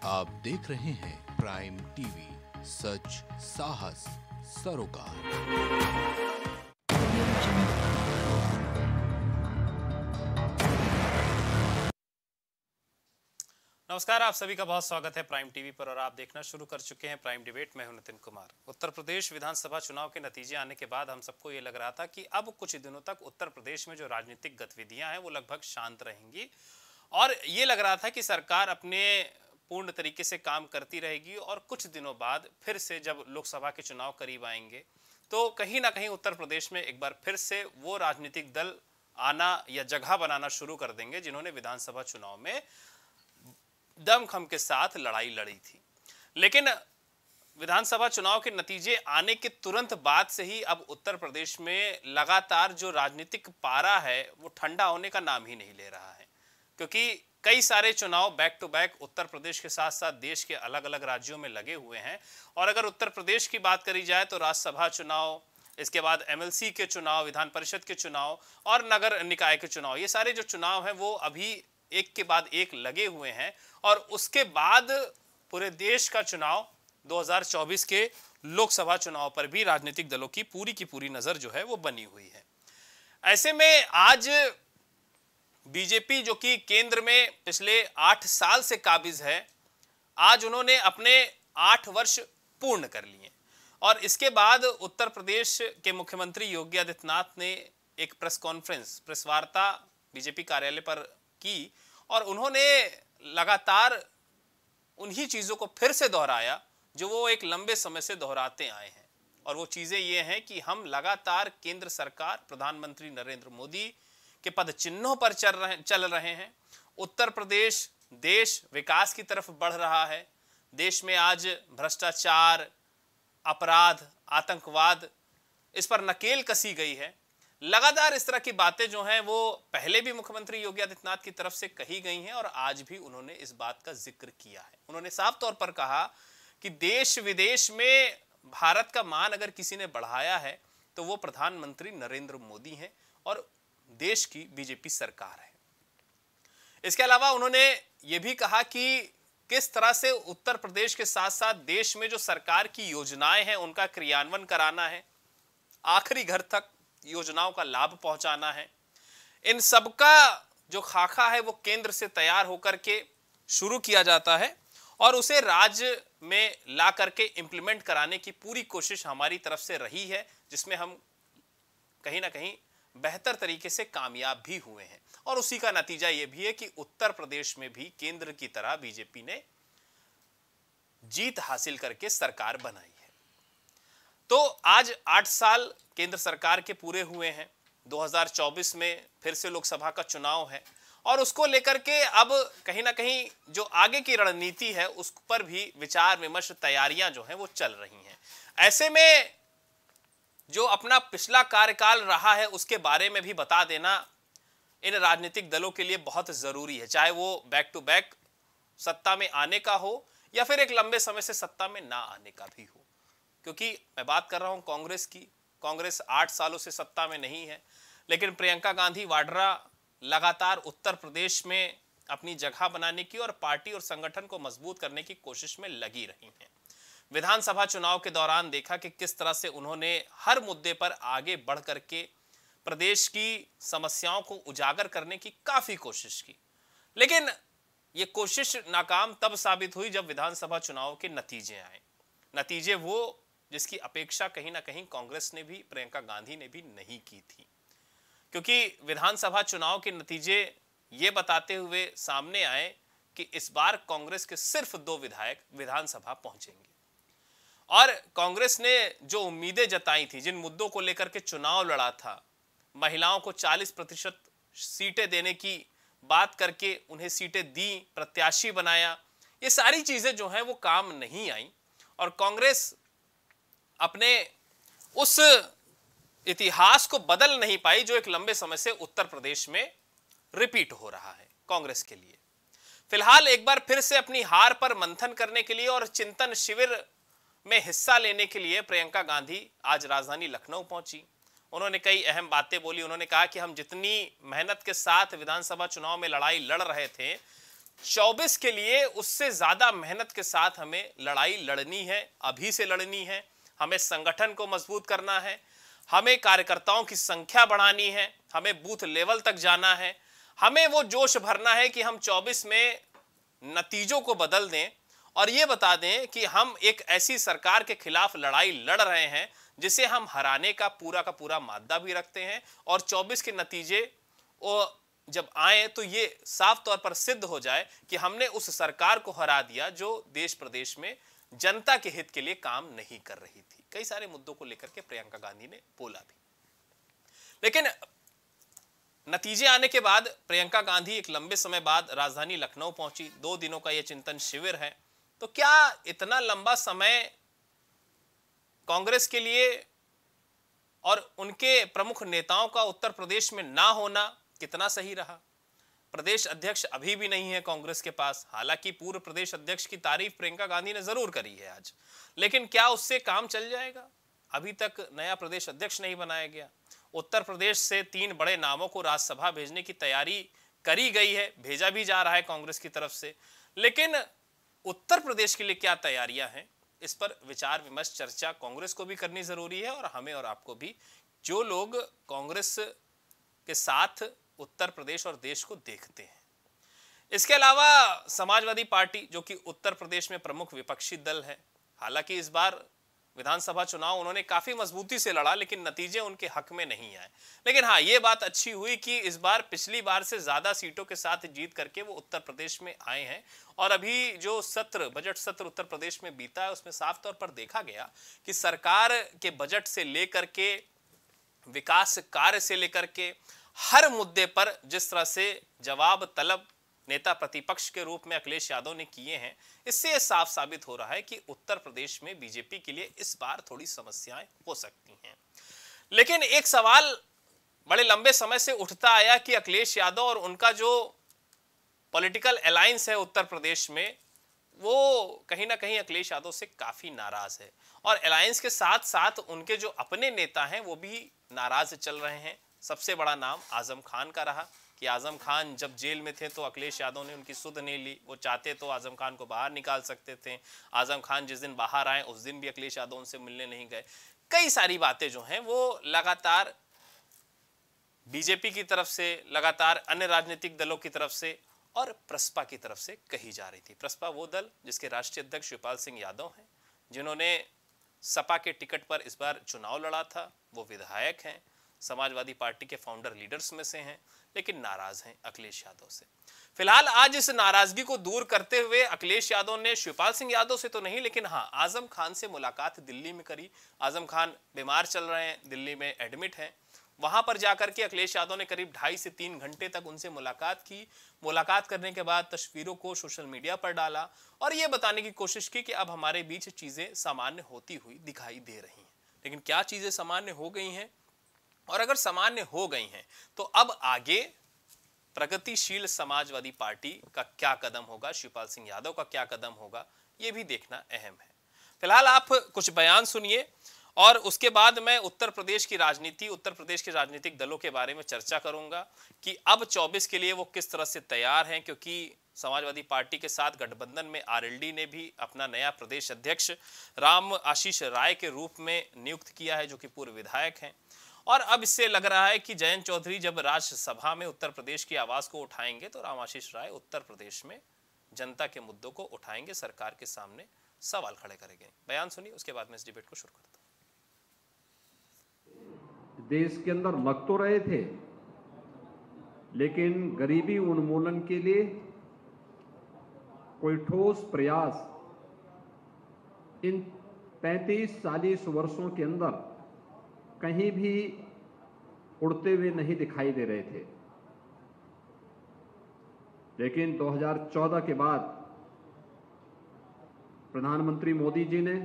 आप देख रहे हैं प्राइम टीवी, सच साहस सरोकार। नमस्कार, आप सभी का बहुत स्वागत है प्राइम टीवी पर और आप देखना शुरू कर चुके हैं प्राइम डिबेट। मैं हूं नितिन कुमार। उत्तर प्रदेश विधानसभा चुनाव के नतीजे आने के बाद हम सबको ये लग रहा था कि अब कुछ दिनों तक उत्तर प्रदेश में जो राजनीतिक गतिविधियां हैं वो लगभग शांत रहेंगी और ये लग रहा था कि सरकार अपने पूर्ण तरीके से काम करती रहेगी और कुछ दिनों बाद फिर से जब लोकसभा के चुनाव करीब आएंगे तो कहीं ना कहीं उत्तर प्रदेश में एक बार फिर से वो राजनीतिक दल आना या जगह बनाना शुरू कर देंगे जिन्होंने विधानसभा चुनाव में दमखम के साथ लड़ाई लड़ी थी। लेकिन विधानसभा चुनाव के नतीजे आने के तुरंत बाद से ही अब उत्तर प्रदेश में लगातार जो राजनीतिक पारा है वो ठंडा होने का नाम ही नहीं ले रहा है, क्योंकि कई सारे चुनाव back to back Uttar Pradesh के साथ साथ देश के अलग अलग राज्यों में लगे हुए हैं। और अगर उत्तर प्रदेश की बात करी जाए तो राज्यसभा चुनाव, इसके बाद एमएलसी के चुनाव, विधान परिषद के चुनाव और नगर निकाय के चुनाव, ये सारे जो चुनाव हैं वो अभी एक के बाद एक लगे हुए हैं। और उसके बाद पूरे देश का चुनाव 2024 के लोकसभा चुनाव पर भी राजनीतिक दलों की पूरी नजर जो है वो बनी हुई है। ऐसे में आज बीजेपी जो कि केंद्र में पिछले 8 साल से काबिज है, आज उन्होंने अपने 8 वर्ष पूर्ण कर लिए और इसके बाद उत्तर प्रदेश के मुख्यमंत्री योगी आदित्यनाथ ने एक प्रेस वार्ता बीजेपी कार्यालय पर की और उन्होंने लगातार उन्हीं चीजों को फिर से दोहराया जो वो एक लंबे समय से दोहराते आए हैं। और वो चीजें ये हैं कि हम लगातार केंद्र सरकार, प्रधानमंत्री नरेंद्र मोदी के पद चिन्हों पर चल रहे हैं। उत्तर प्रदेश देश विकास की तरफ बढ़ रहा है। देश में आज भ्रष्टाचार, अपराध, आतंकवाद, इस पर नकेल कसी गई है। लगातार इस तरह की बातें जो हैं वो पहले भी मुख्यमंत्री योगी आदित्यनाथ की तरफ से कही गई हैं और आज भी उन्होंने इस बात का जिक्र किया है। उन्होंने साफ तौर पर कहा कि देश विदेश में भारत का मान अगर किसी ने बढ़ाया है तो वो प्रधानमंत्री नरेंद्र मोदी हैं और देश की बीजेपी सरकार है। इसके अलावा उन्होंने ये भी कहा कि किस तरह से उत्तर प्रदेश के साथ साथ देश में जो सरकार की योजनाएं हैं उनका क्रियान्वयन कराना है, आखिरी घर तक योजनाओं का लाभ पहुंचाना है। इन सबका जो खाका है वो केंद्र से तैयार होकर के शुरू किया जाता है और उसे राज्य में ला करके इंप्लीमेंट कराने की पूरी कोशिश हमारी तरफ से रही है, जिसमें हम कहीं ना कहीं बेहतर तरीके से कामयाब भी हुए हैं। और उसी का नतीजा यह भी है कि उत्तर प्रदेश में भी केंद्र की तरह बीजेपी ने जीत हासिल करके सरकार बनाई है। तो आज 8 साल केंद्र सरकार के पूरे हुए हैं। 2024 में फिर से लोकसभा का चुनाव है और उसको लेकर के अब कहीं ना कहीं जो आगे की रणनीति है उस पर भी विचार विमर्श, तैयारियां जो हैं वो चल रही हैं। ऐसे में जो अपना पिछला कार्यकाल रहा है उसके बारे में भी बता देना इन राजनीतिक दलों के लिए बहुत जरूरी है, चाहे वो बैक टू बैक सत्ता में आने का हो या फिर एक लंबे समय से सत्ता में ना आने का भी हो। क्योंकि मैं बात कर रहा हूं कांग्रेस की। कांग्रेस 8 सालों से सत्ता में नहीं है, लेकिन प्रियंका गांधी वाड्रा लगातार उत्तर प्रदेश में अपनी जगह बनाने की और पार्टी और संगठन को मजबूत करने की कोशिश में लगी रही हैं। विधानसभा चुनाव के दौरान देखा कि किस तरह से उन्होंने हर मुद्दे पर आगे बढ़ करके प्रदेश की समस्याओं को उजागर करने की काफी कोशिश की, लेकिन ये कोशिश नाकाम तब साबित हुई जब विधानसभा चुनाव के नतीजे आए। नतीजे वो जिसकी अपेक्षा कहीं ना कहीं कांग्रेस ने भी, प्रियंका गांधी ने भी नहीं की थी, क्योंकि विधानसभा चुनाव के नतीजे ये बताते हुए सामने आए कि इस बार कांग्रेस के सिर्फ 2 विधायक विधानसभा पहुंचेंगे। और कांग्रेस ने जो उम्मीदें जताई थी, जिन मुद्दों को लेकर के चुनाव लड़ा था, महिलाओं को 40% सीटें देने की बात करके उन्हें सीटें दी, प्रत्याशी बनाया, ये सारी चीजें जो हैं वो काम नहीं आई और कांग्रेस अपने उस इतिहास को बदल नहीं पाई जो एक लंबे समय से उत्तर प्रदेश में रिपीट हो रहा है कांग्रेस के लिए। फिलहाल एक बार फिर से अपनी हार पर मंथन करने के लिए और चिंतन शिविर में हिस्सा लेने के लिए प्रियंका गांधी आज राजधानी लखनऊ पहुंची। उन्होंने कई अहम बातें बोली। उन्होंने कहा कि हम जितनी मेहनत के साथ विधानसभा चुनाव में लड़ाई लड़ रहे थे 24 के लिए उससे ज्यादा मेहनत के साथ हमें लड़ाई लड़नी है, अभी से लड़नी है। हमें संगठन को मजबूत करना है, हमें कार्यकर्ताओं की संख्या बढ़ानी है, हमें बूथ लेवल तक जाना है, हमें वो जोश भरना है कि हम 24 में नतीजों को बदल दें और ये बता दें कि हम एक ऐसी सरकार के खिलाफ लड़ाई लड़ रहे हैं जिसे हम हराने का पूरा मादा भी रखते हैं। और 24 के नतीजे जब आए तो ये साफ तौर पर सिद्ध हो जाए कि हमने उस सरकार को हरा दिया जो देश प्रदेश में जनता के हित के लिए काम नहीं कर रही थी। कई सारे मुद्दों को लेकर के प्रियंका गांधी ने बोला भी, लेकिन नतीजे आने के बाद प्रियंका गांधी एक लंबे समय बाद राजधानी लखनऊ पहुंची। 2 दिनों का यह चिंतन शिविर है। तो क्या इतना लंबा समय कांग्रेस के लिए और उनके प्रमुख नेताओं का उत्तर प्रदेश में ना होना कितना सही रहा? प्रदेश अध्यक्ष अभी भी नहीं है कांग्रेस के पास। हालांकि पूर्व प्रदेश अध्यक्ष की तारीफ प्रियंका गांधी ने जरूर करी है आज, लेकिन क्या उससे काम चल जाएगा? अभी तक नया प्रदेश अध्यक्ष नहीं बनाया गया। उत्तर प्रदेश से 3 बड़े नामों को राज्यसभा भेजने की तैयारी करी गई है, भेजा भी जा रहा है कांग्रेस की तरफ से, लेकिन उत्तर प्रदेश के लिए क्या तैयारियां हैं, इस पर विचार विमर्श चर्चा कांग्रेस को भी करनी जरूरी है और हमें और आपको भी, जो लोग कांग्रेस के साथ उत्तर प्रदेश और देश को देखते हैं। इसके अलावा समाजवादी पार्टी, जो कि उत्तर प्रदेश में प्रमुख विपक्षी दल है, हालांकि इस बार विधानसभा चुनाव उन्होंने काफी मजबूती से लड़ा, लेकिन नतीजे उनके हक में नहीं आए। लेकिन हाँ, ये बात अच्छी हुई कि इस बार पिछली बार से ज्यादा सीटों के साथ जीत करके वो उत्तर प्रदेश में आए हैं। और अभी जो बजट सत्र उत्तर प्रदेश में बीता है, उसमें साफ तौर पर देखा गया कि सरकार के बजट से लेकर के विकास कार्य से लेकर के हर मुद्दे पर जिस तरह से जवाब तलब नेता प्रतिपक्ष के रूप में अखिलेश यादव ने किए हैं, इससे यह साफ साबित हो रहा है कि उत्तर प्रदेश में बीजेपी के लिए इस बार थोड़ी समस्याएं हो सकती हैं। लेकिन एक सवाल बड़े लंबे समय से उठता आया कि अखिलेश यादव और उनका जो पॉलिटिकल अलायंस है उत्तर प्रदेश में, वो कहीं ना कहीं अखिलेश यादव से काफी नाराज है और अलायंस के साथ साथ उनके जो अपने नेता हैं वो भी नाराज चल रहे हैं। सबसे बड़ा नाम आजम खान का रहा कि आजम खान जब जेल में थे तो अखिलेश यादव ने उनकी सुध नहीं ली। वो चाहते तो आजम खान को बाहर निकाल सकते थे। आजम खान जिस दिन बाहर आए उस दिन भी अखिलेश यादव उनसे मिलने नहीं गए। कई सारी बातें जो हैं वो लगातार बीजेपी की तरफ से, लगातार अन्य राजनीतिक दलों की तरफ से और प्रसपा की तरफ से कही जा रही थी। प्रसपा वो दल जिसके राष्ट्रीय अध्यक्ष शिवपाल सिंह यादव हैं, जिन्होंने सपा के टिकट पर इस बार चुनाव लड़ा था। वो विधायक हैं, समाजवादी पार्टी के फाउंडर लीडर्स में से हैं, लेकिन नाराज हैं अखिलेश यादव से। फिलहाल आज इस नाराजगी को दूर करते हुए अखिलेश यादव ने शिवपाल सिंह यादव से तो नहीं, लेकिन हाँ, आजम खान से मुलाकात दिल्ली में करी। आजम खान बीमार चल रहे हैं, दिल्ली में एडमिट हैं। वहां पर जाकर के अखिलेश यादव ने करीब 2.5 से 3 घंटे तक उनसे मुलाकात की। मुलाकात करने के बाद तस्वीरों को सोशल मीडिया पर डाला और यह बताने की कोशिश की कि अब हमारे बीच चीजें सामान्य होती हुई दिखाई दे रही हैं। लेकिन क्या चीजें सामान्य हो गई हैं? और अगर सामान्य हो गई हैं तो अब आगे प्रगतिशील समाजवादी पार्टी का क्या कदम होगा, शिवपाल सिंह यादव का क्या कदम होगा, यह भी देखना अहम है। फिलहाल आप कुछ बयान सुनिए और उसके बाद मैं उत्तर प्रदेश की राजनीति, उत्तर प्रदेश के राजनीतिक दलों के बारे में चर्चा करूंगा कि अब 24 के लिए वो किस तरह से तैयार हैं, क्योंकि समाजवादी पार्टी के साथ गठबंधन में आरएलडी ने भी अपना नया प्रदेश अध्यक्ष राम आशीष राय के रूप में नियुक्त किया है, जो कि पूर्व विधायक हैं। और अब इससे लग रहा है कि जयंत चौधरी जब राज्यसभा में उत्तर प्रदेश की आवाज को उठाएंगे तो राम आशीष राय उत्तर प्रदेश में जनता के मुद्दों को उठाएंगे, सरकार के सामने सवाल खड़े करेंगे। बयान सुनिए, उसके बाद मैं इस डिबेट को शुरू करता हूं। देश के अंदर लग तो रहे थे, लेकिन गरीबी उन्मूलन के लिए कोई ठोस प्रयास इन 35-40 वर्षों के अंदर कहीं भी उड़ते हुए नहीं दिखाई दे रहे थे। लेकिन 2014 के बाद प्रधानमंत्री मोदी जी ने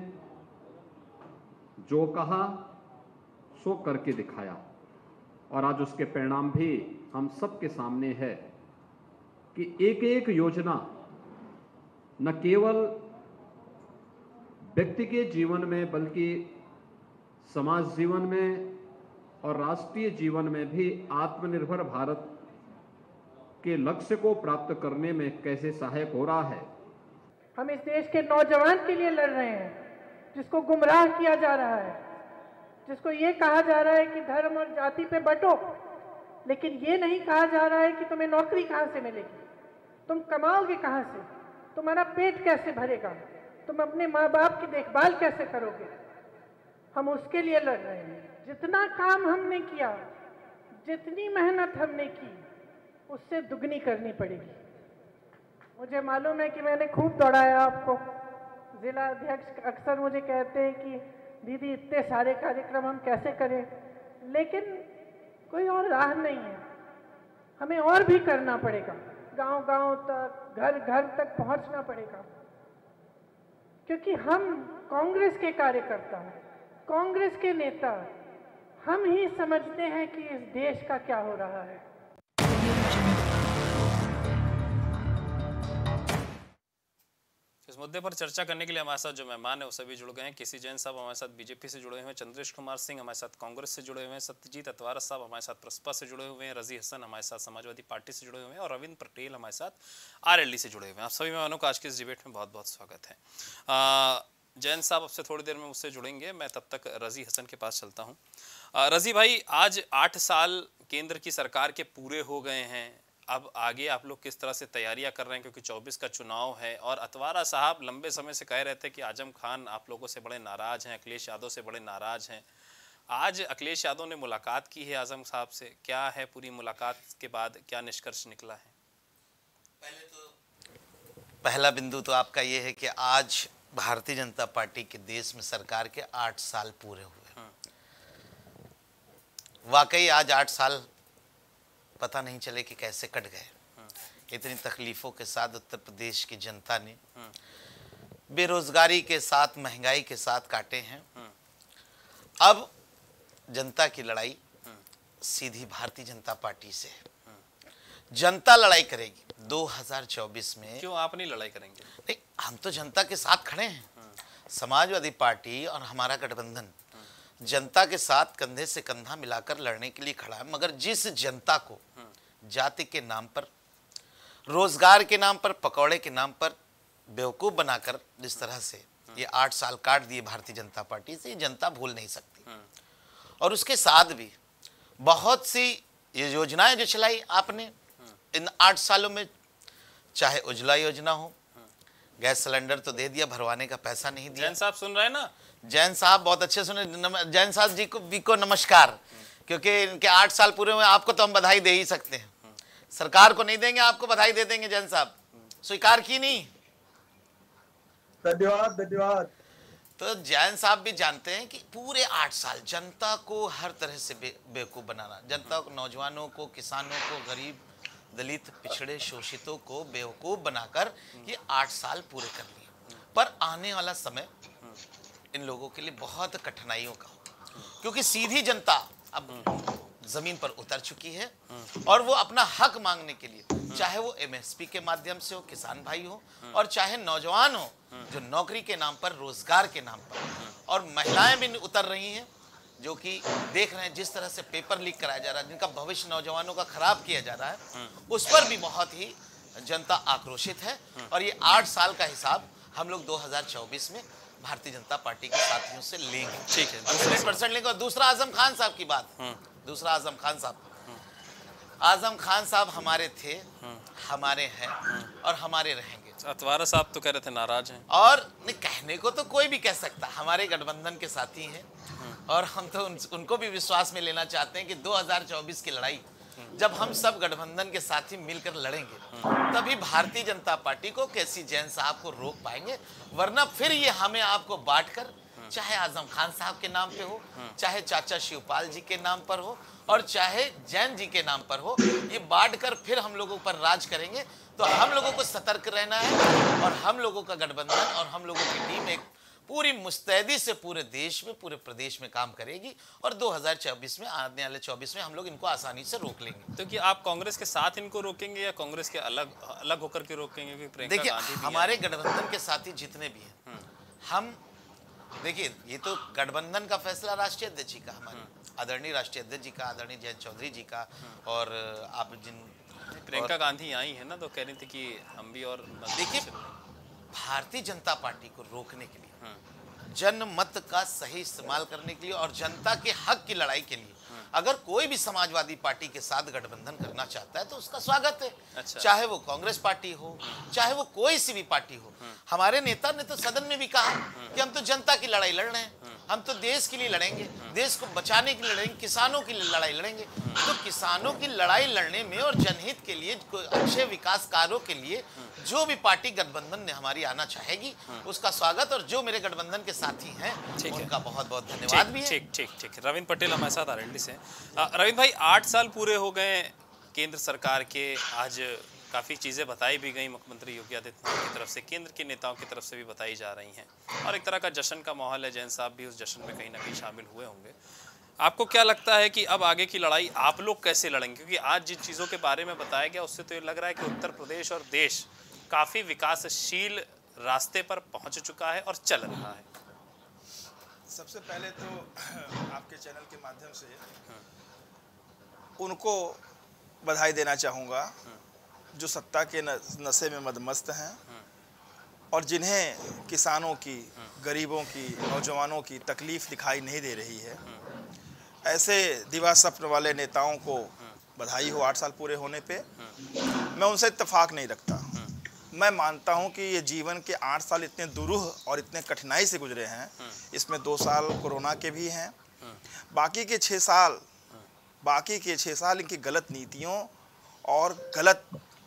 जो कहा सो करके दिखाया और आज उसके परिणाम भी हम सबके सामने है कि एक एक योजना न केवल व्यक्ति के जीवन में बल्कि समाज जीवन में और राष्ट्रीय जीवन में भी आत्मनिर्भर भारत के लक्ष्य को प्राप्त करने में कैसे सहायक हो रहा है। हम इस देश के नौजवान के लिए लड़ रहे हैं, जिसको गुमराह किया जा रहा है, जिसको ये कहा जा रहा है कि धर्म और जाति पे बंटो, लेकिन ये नहीं कहा जा रहा है कि तुम्हें नौकरी कहाँ से मिलेगी, तुम कमाओगे कहाँ से, तुम्हारा पेट कैसे भरेगा, तुम अपने माँ बाप की देखभाल कैसे करोगे। हम उसके लिए लड़ रहे हैं। जितना काम हमने किया, जितनी मेहनत हमने की, उससे दुगनी करनी पड़ेगी। मुझे मालूम है कि मैंने खूब दौड़ाया आपको। जिला अध्यक्ष अक्सर मुझे कहते हैं कि दीदी इतने सारे कार्यक्रम हम कैसे करें, लेकिन कोई और राह नहीं है, हमें और भी करना पड़ेगा। गांव-गांव तक, घर-घर तक पहुंचना पड़ेगा, क्योंकि हम कांग्रेस के कार्यकर्ता, कांग्रेस के नेता, हम ही समझते हैं कि इस देश का क्या हो रहा है। इस मुद्दे पर चर्चा करने के लिए हमारे साथ जो मेहमान है वो सभी जुड़ गए हैं। केसी जैन साहब हमारे साथ बीजेपी से जुड़े हुए हैं, चंद्रेश कुमार सिंह हमारे साथ कांग्रेस से जुड़े हुए हैं, सत्यजीत अतवारा साहब हमारे साथ प्रसपा से जुड़े हुए हैं, रजी हसन हमारे साथ समाजवादी पार्टी से जुड़े हुए हैं और रविंद्र पटेल हमारे साथ आरएलडी से जुड़े हुए हैं। आप सभी मेहमानों का आज के इस डिबेट में बहुत बहुत स्वागत है। जैन साहब आपसे थोड़ी देर में मुझसे जुड़ेंगे, मैं तब तक रजी हसन के पास चलता हूँ। रजी भाई, आज 8 साल केंद्र की सरकार के पूरे हो गए हैं, अब आगे आप लोग किस तरह से तैयारियां कर रहे हैं, क्योंकि 24 का चुनाव है और अतवारा साहब लंबे समय से कह रहे थे कि आजम खान आप लोगों से बड़े नाराज हैं, अखिलेश यादव से बड़े नाराज हैं। आज अखिलेश यादव ने मुलाकात की है आजम साहब से, क्या है पूरी मुलाकात के बाद क्या निष्कर्ष निकला है? पहले तो पहला बिंदु तो आपका ये है कि आज भारतीय जनता पार्टी के देश में सरकार के 8 साल पूरे हुए। वाकई आज 8 साल पता नहीं चले कि कैसे कट गए। इतनी तकलीफों के साथ उत्तर प्रदेश की जनता ने बेरोजगारी के साथ, महंगाई के साथ काटे हैं। अब जनता की लड़ाई सीधी भारतीय जनता पार्टी से है। जनता लड़ाई करेगी 2024 में। क्यों आप नहीं लड़ाई करेंगे? नहीं, हम तो जनता के साथ खड़े हैं। समाजवादी पार्टी और हमारा गठबंधन जनता के साथ कंधे से कंधा मिलाकर लड़ने के लिए खड़ा है। मगर जिस जनता को जाति के नाम पर, रोजगार के नाम पर, पकौड़े के नाम पर बेवकूफ बनाकर जिस तरह से ये 8 साल काट दिए भारतीय जनता पार्टी से, ये जनता भूल नहीं सकती। और उसके साथ भी बहुत सी ये योजनाएं जो चलाई आपने इन 8 सालों में, चाहे उज्ज्वला योजना हो, गैस सिलेंडर तो दे दिया, भरवाने का पैसा नहीं दिया। जैन साहब सुन रहे हैं ना? जैन साहब बहुत अच्छे सुने। जैन साहब जी को भी नमस्कार, क्योंकि इनके 8 साल पूरे हुए। आपको तो हम बधाई दे ही सकते हैं, सरकार को नहीं देंगे, आपको बधाई दे देंगे। जैन साहब स्वीकार की नहीं? धन्यवाद धन्यवाद। तो जैन साहब भी जानते हैं कि पूरे 8 साल जनता को हर तरह से बेवकूफ बनाना, जनता को, नौजवानों को, किसानों को, गरीब, दलित, पिछड़े, शोषितों को बेवकूफ बनाकर ये 8 साल पूरे कर लिए। पर आने वाला समय इन लोगों के लिए बहुत कठिनाइयों का हो, क्योंकि सीधी जनता अब जमीन पर उतर चुकी है और वो अपना हक मांगने के लिए, चाहे वो एमएसपी के माध्यम से हो, किसान भाई हो, और चाहे नौजवान हो जो नौकरी के नाम पर, रोजगार के नाम पर, और महिलाएं भी उतर रही हैं, जो कि देख रहे हैं जिस तरह से पेपर लीक कराया जा रहा है, जिनका भविष्य नौजवानों का खराब किया जा रहा है, उस पर भी बहुत ही जनता आक्रोशित है। और ये 8 साल का हिसाब हम लोग 2024 में भारतीय जनता पार्टी के साथियों से लेंगे। ठीक है, 100% लेंगे। और दूसरा आजम खान साहब की बात, दूसरा आजम खान साहब, आजम खान साहब हमारे थे, हमारे हैं और हमारे रहेंगे। अतवारा साहब तो कह रहे थे नाराज हैं। और नहीं, कहने को तो कोई भी कह सकता, हमारे गठबंधन के साथी हैं और हम तो उनको भी विश्वास में लेना चाहते हैं कि 2024 की लड़ाई जब हम सब गठबंधन के साथी मिलकर लड़ेंगे, तभी भारतीय जनता पार्टी को, केसी जैन साहब को रोक पाएंगे। वरना फिर ये हमें आपको बांटकर, चाहे आजम खान साहब के नाम पे हो, चाहे चाचा शिवपाल जी के नाम पर हो, और चाहे जैन जी के नाम पर हो, ये बांटकर फिर हम लोगों पर राज करेंगे। तो हम लोगों को सतर्क रहना है और हम लोगों का गठबंधन और हम लोगों की टीम एक पूरी मुस्तैदी से पूरे देश में, पूरे प्रदेश में काम करेगी और 2024 में, आने वाले 24 में हम लोग इनको आसानी से रोक लेंगे। तो कि आप कांग्रेस के साथ इनको रोकेंगे या कांग्रेस के अलग होकर के रोकेंगे? देखिए, हमारे गठबंधन के साथी जितने भी हैं, हम देखिए, ये तो गठबंधन का फैसला राष्ट्रीय अध्यक्ष जी का, हमारे आदरणीय राष्ट्रीय अध्यक्ष जी का, आदरणीय जयंत चौधरी जी का, और आप जिन प्रियंका गांधी आई है ना, तो कह रही थी कि हम भी और देखिए, भारतीय जनता पार्टी को रोकने के लिए, जनमत का सही इस्तेमाल करने के लिए और जनता के हक की लड़ाई के लिए अगर कोई भी समाजवादी पार्टी के साथ गठबंधन करना चाहता है तो उसका स्वागत है। अच्छा। चाहे वो कांग्रेस पार्टी हो, चाहे वो कोई सी भी पार्टी हो। हमारे नेता ने तो सदन में भी कहा कि हम तो जनता की लड़ाई लड़ रहे हैं, हम तो देश के लिए लड़ेंगे, देश को बचाने के लिए लड़ेंगे, किसानों की लड़ाई लड़ेंगे। तो किसानों की लड़ाई लड़ने में और जनहित के लिए, अच्छे विकास कार्यों के लिए जो भी पार्टी गठबंधन में हमारी आना चाहेगी उसका स्वागत, और जो मेरे गठबंधन के साथी हैं उनका बहुत बहुत धन्यवाद भी है। ठीक ठीक ठीक। रविंद्र पटेल हमारे साथ आरएलडी से। रविंद्र भाई, 8 साल पूरे हो गए केंद्र सरकार के। आज काफ़ी चीज़ें बताई भी गई मुख्यमंत्री योगी आदित्यनाथ की तरफ से, केंद्र के नेताओं की तरफ से भी बताई जा रही हैं, और एक तरह का जश्न का माहौल है। जैन साहब भी उस जश्न में कहीं ना कहीं शामिल हुए होंगे। आपको क्या लगता है कि अब आगे की लड़ाई आप लोग कैसे लड़ेंगे? क्योंकि आज जिन चीज़ों के बारे में बताया गया उससे तो ये लग रहा है कि उत्तर प्रदेश और देश काफ़ी विकासशील रास्ते पर पहुंच चुका है और चल रहा है। सबसे पहले तो आपके चैनल के माध्यम से उनको बधाई देना चाहूँगा जो सत्ता के नशे में मदमस्त हैं और जिन्हें किसानों की, गरीबों की, नौजवानों की तकलीफ़ दिखाई नहीं दे रही है। ऐसे दिवा स्वप्न वाले नेताओं को बधाई हो 8 साल पूरे होने पे। मैं उनसे इत्तेफाक नहीं रखता। मैं मानता हूं कि ये जीवन के 8 साल इतने दुरूह और इतने कठिनाई से गुजरे हैं। इसमें 2 साल कोरोना के भी हैं। बाकी के 6 साल इनकी गलत नीतियों और गलत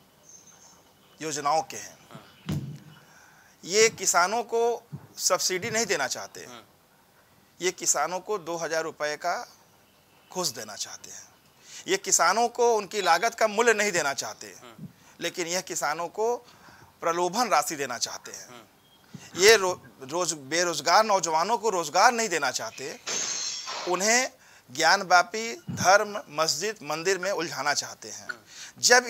योजनाओं के हैं। ये किसानों को सब्सिडी नहीं देना चाहते, ये किसानों को 2000 रुपये का घूस देना चाहते हैं। ये किसानों को उनकी लागत का मूल्य नहीं देना चाहते, लेकिन यह किसानों को प्रलोभन राशि देना चाहते हैं। ये बेरोजगार नौजवानों को रोजगार नहीं देना चाहते, उन्हें ज्ञानव्यापी धर्म, मस्जिद, मंदिर में उलझाना चाहते हैं। जब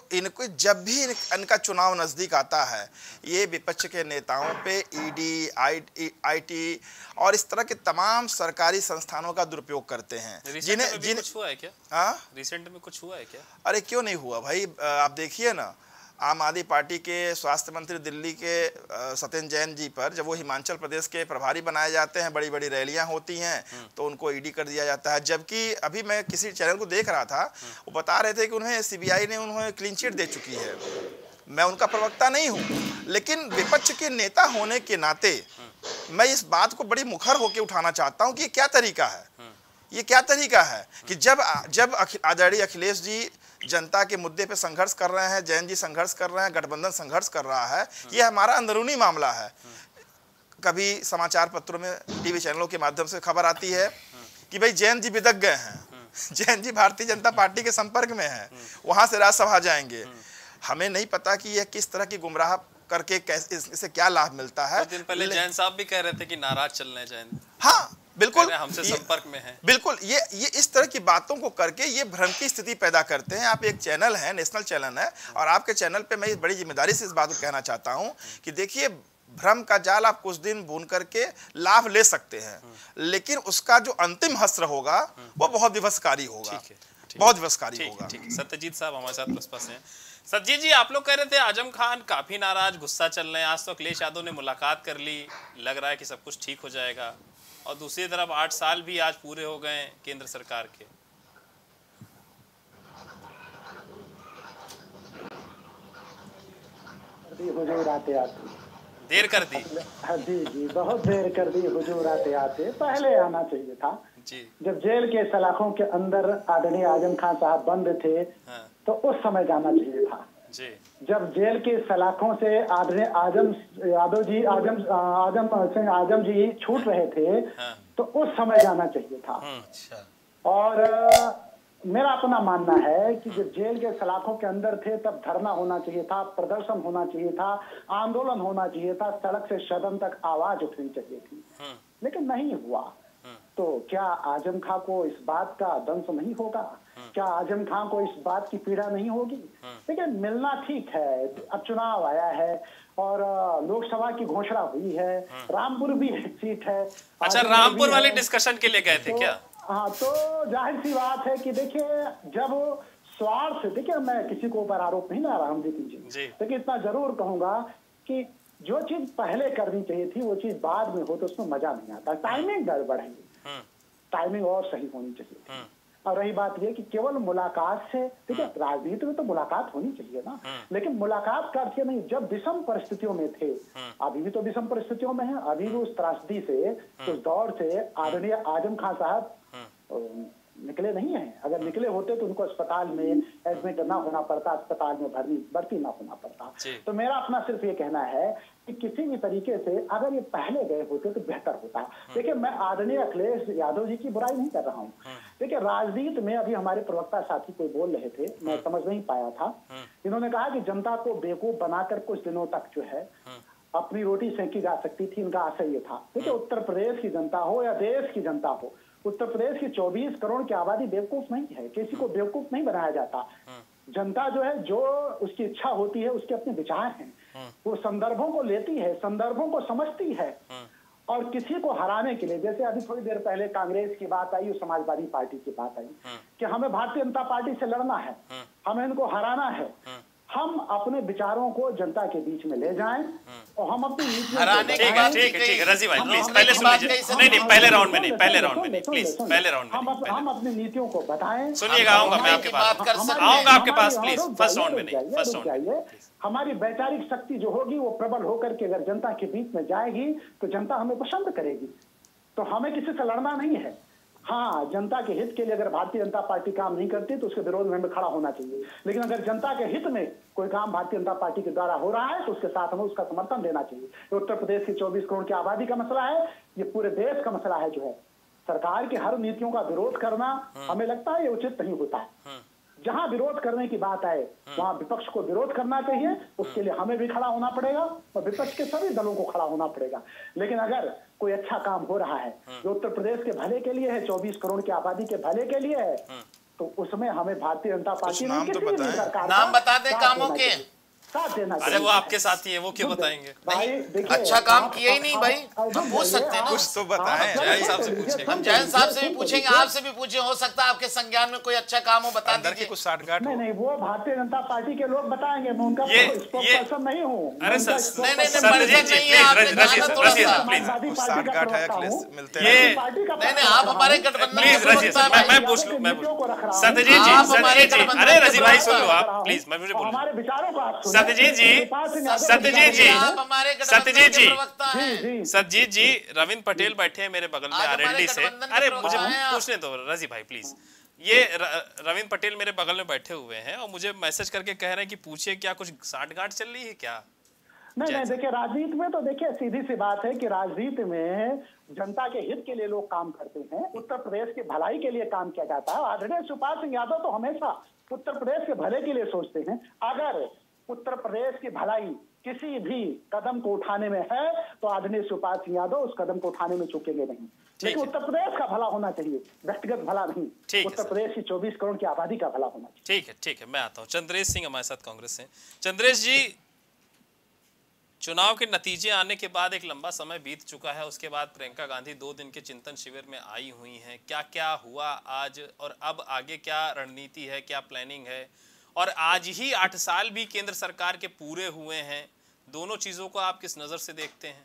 इनका चुनाव नज़दीक आता है, ये विपक्ष के नेताओं पे ईडी, आईटी और इस तरह के तमाम सरकारी संस्थानों का दुरुपयोग करते हैं। कुछ हुआ है क्या? हाँ, रिसेंट में कुछ हुआ है क्या? अरे क्यों नहीं हुआ भाई, आप देखिए ना, आम आदमी पार्टी के स्वास्थ्य मंत्री दिल्ली के सत्येंद्र जैन जी पर जब वो हिमाचल प्रदेश के प्रभारी बनाए जाते हैं, बड़ी बड़ी रैलियां होती हैं, तो उनको ईडी कर दिया जाता है। जबकि अभी मैं किसी चैनल को देख रहा था, वो बता रहे थे कि उन्हें सीबीआई ने उन्हें क्लीन चिट दे चुकी है। मैं उनका प्रवक्ता नहीं हूँ, लेकिन विपक्ष के नेता होने के नाते मैं इस बात को बड़ी मुखर होकर उठाना चाहता हूँ कि ये क्या तरीका है। ये क्या तरीका है कि जब आदरणीय अखिलेश जी जनता के मुद्दे पे संघर्ष कर रहे हैं, जैन जी संघर्ष कर रहे हैं, गठबंधन संघर्ष कर रहा है, ये हमारा अंदरूनी मामला है। कभी समाचार पत्रों में, टीवी चैनलों के माध्यम से खबर आती है कि भाई जैन जी बिदक गए हैं, जैन जी भारतीय जनता पार्टी के संपर्क में हैं, वहां से राज्यसभा जाएंगे। हमें नहीं पता कि यह किस तरह की गुमराह करके कैसे, इससे क्या लाभ मिलता है। 2 दिन पहले जैन साहब भी कह रहे थे कि नाराज चल रहे हैं जैन। हाँ बिल्कुल, हमसे संपर्क में है। बिल्कुल, ये इस तरह की बातों को करके ये भ्रम की स्थिति पैदा करते हैं। आप एक चैनल है, नेशनल चैनल है, और आपके चैनल पे मैं बड़ी जिम्मेदारी से इस बात को कहना चाहता हूं कि देखिए, भ्रम का जाल आप कुछ दिन बुन करके लाभ ले सकते हैं, लेकिन उसका जो अंतिम हस्त्र होगा वो बहुत विवशकारी होगा, बहुत विवशकारी होगा। सत्यजीत साहब हमारे साथ बसपा से हैं। सत्यजीत जी, आप लोग कह रहे थे आजम खान काफी नाराज, गुस्सा चल रहे हैं। आज तो अखिलेश यादव ने मुलाकात कर ली, लग रहा है कि सब कुछ ठीक हो जाएगा। और दूसरी तरफ 8 साल भी आज पूरे हो गए केंद्र सरकार के। हुजूर आते आते देर कर दी। जी, बहुत देर कर दी हुजूर आते आते। पहले आना चाहिए था जी। जब जेल के सलाखों के अंदर आदरणीय आजम खान साहब बंद थे, हाँ। तो उस समय जाना चाहिए था जी। जब जेल के सलाखों से आदरणीय आजम जी छूट रहे थे। हाँ। तो उस समय जाना चाहिए था। अच्छा। और मेरा अपना मानना है कि जब जेल के सलाखों के अंदर थे तब धरना होना चाहिए था, प्रदर्शन होना चाहिए था, आंदोलन होना चाहिए था, सड़क से सदन तक आवाज उठनी चाहिए थी, लेकिन नहीं हुआ। तो क्या आजम खां को इस बात का दंश नहीं होगा? क्या आजम खां को इस बात की पीड़ा नहीं होगी? लेकिन मिलना ठीक है, अब चुनाव आया है और लोकसभा की घोषणा हुई है, रामपुर भी एक सीट है। अच्छा, रामपुर वाले डिस्कशन के लिए गए थे क्या? हाँ, तो जाहिर सी बात है कि देखिए, जब स्वार्थ, देखिए मैं किसी को ऊपर आरोप नहीं ला रहा हूँ नितिन जी, लेकिन इतना जरूर कहूंगा कि जो चीज पहले करनी चाहिए थी वो चीज बाद में हो तो उसमें मजा नहीं आता। टाइमिंग गड़बड़ है, टाइमिंग और सही होनी चाहिए। और रही बात ये कि केवल मुलाकात से, देखिए राजनीति में तो मुलाकात होनी चाहिए ना, लेकिन मुलाकात करके नहीं, जब विषम परिस्थितियों में थे, अभी भी तो विषम परिस्थितियों में है, अभी भी उस त्रासदी से, उस दौर से आदरणीय आजम खान साहब निकले नहीं है। अगर निकले होते तो उनको अस्पताल में एडमिट ना होना पड़ता, अस्पताल में भर्ती ना होना पड़ता। तो मेरा अपना सिर्फ ये कहना है कि किसी भी तरीके से अगर ये पहले गए होते तो बेहतर होता। देखिए मैं आदरणीय अखिलेश यादव जी की बुराई नहीं कर रहा हूँ। देखिए राजनीति में अभी हमारे प्रवक्ता साथी कोई बोल रहे थे, मैं समझ नहीं पाया था, इन्होंने कहा कि जनता को बेवकूफ बनाकर कुछ दिनों तक जो है अपनी रोटी सेंकी जा सकती थी, इनका आशय ये था। देखिए उत्तर प्रदेश की जनता हो या देश की जनता हो, उत्तर प्रदेश की 24 करोड़ की आबादी बेवकूफ नहीं है, किसी को बेवकूफ नहीं बनाया जाता। जनता जो है, जो उसकी इच्छा होती है, उसके अपने विचार हैं, वो संदर्भों को लेती है, संदर्भों को समझती है, और किसी को हराने के लिए, जैसे अभी थोड़ी देर पहले कांग्रेस की बात आई और समाजवादी पार्टी की बात आई कि हमें भारतीय जनता पार्टी से लड़ना है, हमें इनको हराना है। हम अपने विचारों को जनता के बीच में ले जाएं और हम अपनी हराने की बात। ठीक है रजी भाई प्लीज पहले सुन लीजिए। नहीं पहले राउंड में नहीं, पहले राउंड में नहीं, प्लीज पहले राउंड में हम अपनी नीतियों को बताएं। सुनिएगा, आऊंगा मैं आपके पास, आऊंगा आपके पास प्लीज, फर्स्ट राउंड में नहीं, फर्स्ट राउंड में। हमारी वैचारिक शक्ति जो होगी वो प्रबल होकर के अगर जनता के बीच में जाएगी तो जनता हमें पसंद करेगी। तो हमें किसी से लड़ना नहीं है। हाँ, जनता के हित के लिए अगर भारतीय जनता पार्टी काम नहीं करती तो उसके विरोध में हमें खड़ा होना चाहिए, लेकिन अगर जनता के हित में कोई काम भारतीय जनता पार्टी के द्वारा हो रहा है तो उसके साथ हमें उसका समर्थन देना चाहिए। उत्तर प्रदेश की 24 करोड़ की आबादी का मसला है, ये पूरे देश का मसला है। जो है सरकार की हर नीतियों का विरोध करना हमें लगता है ये उचित नहीं होता है। जहां विरोध करने की बात आए वहां विपक्ष को विरोध करना चाहिए, उसके लिए हमें भी खड़ा होना पड़ेगा और विपक्ष के सभी दलों को खड़ा होना पड़ेगा। लेकिन अगर कोई अच्छा काम हो रहा है जो उत्तर प्रदेश के भले के लिए है, 24 करोड़ की आबादी के भले के लिए है, तो उसमें हमें भारतीय जनता पार्टी ने किसी भी सरकार नाम बता दें कामों के साथ देना। अरे वो आपके साथ ही है, वो क्यों बताएंगे? अच्छा काम किया ही नहीं भाई, हम पूछ सकते हैं ना, कुछ तो बताएं। जयंत साहब से पूछेंगे, हम जयंत साहब से भी पूछेंगे, आपसे भी पूछे, हो सकता है आपके संज्ञान में कोई अच्छा काम हो, बता दीजिए। कुछ साठगांठ नहीं, वो भारतीय जनता पार्टी के लोग बताएंगे, मैं उनका स्पोक्सपर्सन नहीं हूँ। अरे नहीं, साठगांठ है अखिलेश, मिलते हैं। नहीं आप हमारे गठबंधन मैं पूछ लूं, मैं सत्यजीत जी, अरे रजी भाई सुन लो आप प्लीज, मैं मुझे बोलूं। हमारे विचारों को आप सत्यजीत जी, रविंद्र पटेल बैठे हैं मेरे बगल में आरएलडी से। अरे मुझे पूछने दो रजी भाई प्लीज। ये रविंद्र पटेल मेरे बगल में बैठे हुए हैं और मुझे मैसेज करके कह रहे हैं कि पूछिए क्या कुछ साठगांठ चल रही है क्या? नहीं, देखिए राजनीति में तो देखिए सीधी सी बात है कि राजनीति में जनता के हित के लिए लोग काम करते हैं, उत्तर प्रदेश की भलाई के लिए काम किया जाता है। आदरणीय शिवपाल सिंह यादव तो हमेशा उत्तर प्रदेश के भले के लिए सोचते हैं। अगर उत्तर प्रदेश की भलाई किसी भी कदम को उठाने में है तो आदरणीय शिवपाल सिंह यादव उस कदम को उठाने में चूकेंगे नहीं, लेकिन उत्तर प्रदेश का भला होना चाहिए, व्यक्तिगत भला नहीं। उत्तर प्रदेश की 24 करोड़ की आबादी का भला होना चाहिए। ठीक है, मैं आता हूँ। चंद्रेश सिंह हमारे साथ कांग्रेस से। चंद्रेश जी, चुनाव के नतीजे आने के बाद एक लंबा समय बीत चुका है, उसके बाद प्रियंका गांधी 2 दिन के चिंतन शिविर में आई हुई हैं। क्या क्या हुआ आज और अब आगे क्या रणनीति है, क्या प्लानिंग है? और आज ही 8 साल भी केंद्र सरकार के पूरे हुए हैं, दोनों चीजों को आप किस नजर से देखते हैं?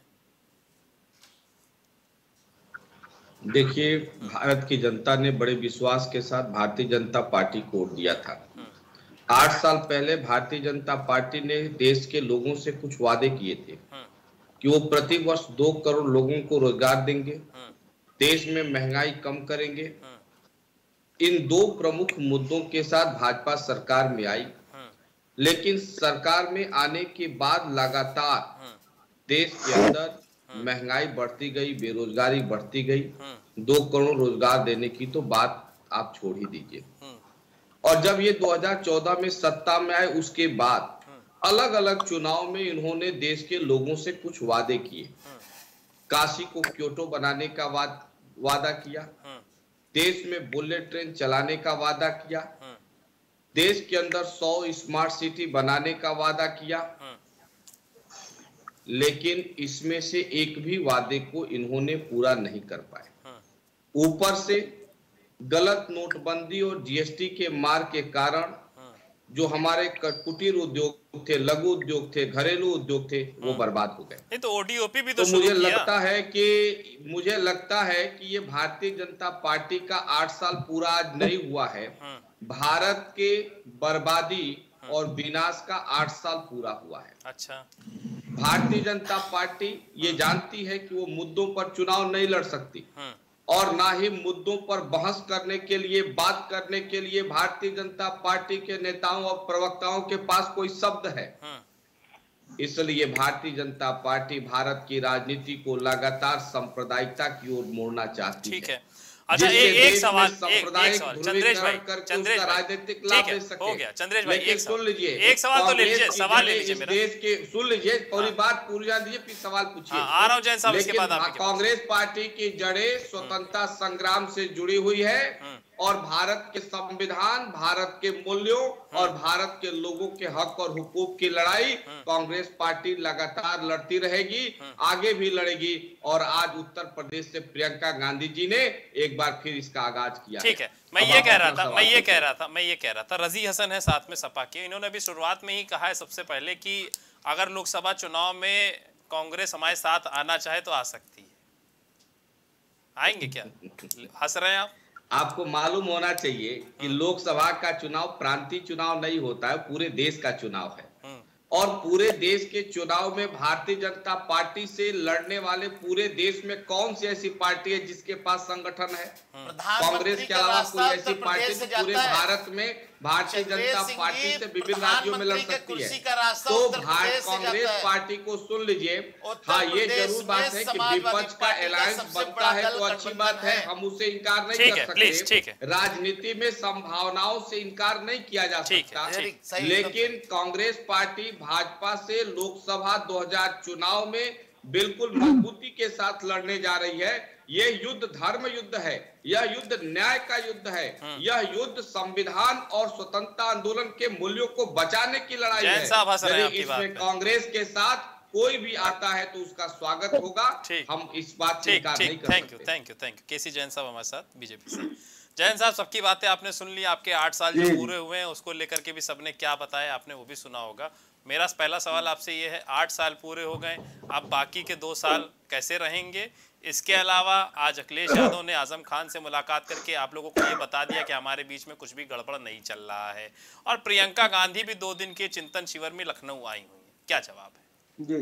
देखिए, भारत की जनता ने बड़े विश्वास के साथ भारतीय जनता पार्टी को वोट दिया था। 8 साल पहले भारतीय जनता पार्टी ने देश के लोगों से कुछ वादे किए थे कि वो प्रति वर्ष 2 करोड़ लोगों को रोजगार देंगे, देश में महंगाई कम करेंगे। इन 2 प्रमुख मुद्दों के साथ भाजपा सरकार में आई, लेकिन सरकार में आने के बाद लगातार देश के अंदर महंगाई बढ़ती गई, बेरोजगारी बढ़ती गई। 2 करोड़ रोजगार देने की तो बात आप छोड़ ही दीजिए। और जब ये 2014 में सत्ता में आए, उसके बाद अलग अलग चुनाव में इन्होंने देश के लोगों से कुछ वादे किए। काशी को क्योटो बनाने का वादा किया, देश में बुलेट ट्रेन चलाने का वादा किया, देश के अंदर 100 स्मार्ट सिटी बनाने का वादा किया, लेकिन इसमें से एक भी वादे को इन्होंने पूरा नहीं कर पाए। ऊपर से गलत नोटबंदी और जीएसटी के मार के कारण जो हमारे कुटीर उद्योग थे, लघु उद्योग थे, घरेलू उद्योग थे, वो बर्बाद हो गए। नहीं तो ओडीओपी भी तो मुझे लगता है कि ये भारतीय जनता पार्टी का 8 साल पूरा आज नहीं हुआ है, भारत के बर्बादी और विनाश का 8 साल पूरा हुआ है। अच्छा, भारतीय जनता पार्टी ये जानती है कि वो मुद्दों पर चुनाव नहीं लड़ सकती और ना ही मुद्दों पर बहस करने के लिए, बात करने के लिए भारतीय जनता पार्टी के नेताओं और प्रवक्ताओं के पास कोई शब्द है। इसलिए भारतीय जनता पार्टी भारत की राजनीति को लगातार सांप्रदायिकता की ओर मोड़ना चाहती है। ठीक है। अच्छा, एक सवाल चंद्रेश भाई, राजनीतिक लाभ ले सके। हो गया चंद्रेश भाई, एक सुन लीजिए, एक सवाल तो ले लीजिए, सवाल ले लीजिए मेरा। देश के सुन लीजिए, पूरी बात पूरी जान दीजिए, फिर सवाल पूछिए। आ रहा हूं जैन साहब, इसके बाद आपके कांग्रेस पार्टी की जड़ें स्वतंत्रता संग्राम से जुड़ी हुई है और भारत के संविधान, भारत के मूल्यों और भारत के लोगों के हक और हुकूक की लड़ाई कांग्रेस पार्टी लगातार लड़ती रहेगी, आगे भी लड़ेगी। और आज उत्तर प्रदेश से प्रियंका गांधी जी ने एक बार फिर इसका आगाज किया। ठीक है, मैं ये कह रहा था रजी हसन है साथ में सपा के, इन्होंने भी शुरुआत में ही कहा है सबसे पहले कि अगर लोकसभा चुनाव में कांग्रेस हमारे साथ आना चाहे तो आ सकती है। आएंगे क्या? हंस रहे हैं आप? आपको मालूम होना चाहिए कि लोकसभा का चुनाव प्रांतीय चुनाव नहीं होता है, पूरे देश का चुनाव है। और पूरे देश के चुनाव में भारतीय जनता पार्टी से लड़ने वाले पूरे देश में कौन सी ऐसी पार्टी है जिसके पास संगठन है? कांग्रेस के अलावा कोई ऐसी पार्टी पूरे भारत में भारतीय जनता पार्टी से विभिन्न राज्यों में लड़ सकती है। तो कांग्रेस पार्टी को सुन लीजिए, हाँ ये जरूर बात है कि विपक्ष का अलायंस बनता है तो अच्छी बात है, हम उसे इनकार नहीं कर सकते। राजनीति में संभावनाओं से इनकार नहीं किया जा सकता, लेकिन कांग्रेस पार्टी भाजपा से लोकसभा 2000 चुनाव में बिल्कुल मजबूती के साथ लड़ने जा रही है। यह युद्ध धर्म युद्ध है, यह युद्ध न्याय का युद्ध है, यह युद्ध संविधान और स्वतंत्रता आंदोलन के मूल्यों को बचाने की लड़ाई है। यदि इसमें कांग्रेस के साथ कोई भी आता है तो उसका स्वागत होगा, हम इस बात से इनकार नहीं कर सकते। थैंक यू केसी जैन साहब हमारे साथ बीजेपी से। जैन साहब, सबकी बातें आपने सुन ली, आपके 8 साल जो पूरे हुए हैं उसको लेकर के भी सबने क्या बताया आपने वो भी सुना होगा। मेरा पहला सवाल आपसे ये है, 8 साल पूरे हो गए, अब बाकी के 2 साल कैसे रहेंगे? इसके अलावा आज अखिलेश यादव ने आजम खान से मुलाकात करके आप लोगों को ये बता दिया कि हमारे बीच में कुछ भी गड़बड़ नहीं चल रहा है, और प्रियंका गांधी भी 2 दिन के चिंतन शिविर में लखनऊ आई हुई है, क्या जवाब है? जी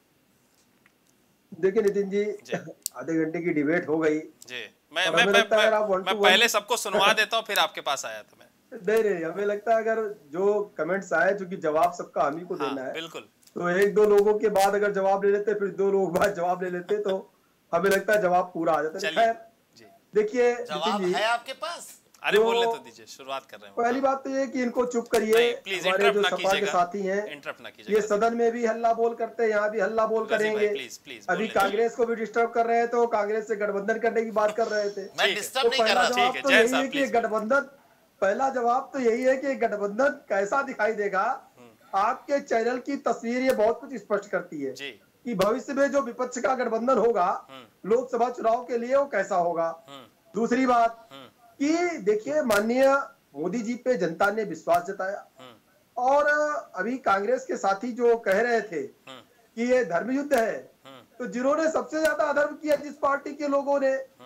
देखिए नितिन जी, आधे घंटे की डिबेट हो गई जी। मैं पहले सबको सुनवा देता हूँ, फिर आपके पास आया था मैं। नहीं, हमें लगता है अगर जो कमेंट्स आए, चूंकि जवाब सबका हम ही को देना है, बिल्कुल, तो 1-2 लोगों के बाद अगर जवाब ले लेते, फिर 2 लोग बाद जवाब ले लेते, तो हमें लगता है जवाब पूरा आ जाता है। खैर देखिए, जवाब है आपके पास? अरे बोलने तो दीजिए, शुरुआत कर रहे हैं। पहली बात तो ये कि इनको चुप करिए, हमारे जो सपा के साथी हैं, ये सदन में भी हल्ला बोल करते हैं, यहाँ भी हल्ला बोल करेंगे। अभी कांग्रेस को भी डिस्टर्ब कर रहे हैं, तो कांग्रेस से गठबंधन करने की बात कर रहे थे। पहला जवाब तो यही है कि गठबंधन पहला जवाब तो यही है कि गठबंधन कैसा दिखाई देगा। आपके चैनल की तस्वीर ये बहुत कुछ स्पष्ट करती है कि भविष्य में जो विपक्ष का गठबंधन होगा लोकसभा चुनाव के लिए वो कैसा होगा। दूसरी बात कि देखिए, माननीय मोदी जी पे जनता ने विश्वास जताया, और अभी कांग्रेस के साथी जो कह रहे थे कि ये धर्म युद्ध है, तो जिन्होंने सबसे ज्यादा अधर्म किया, जिस पार्टी के लोगों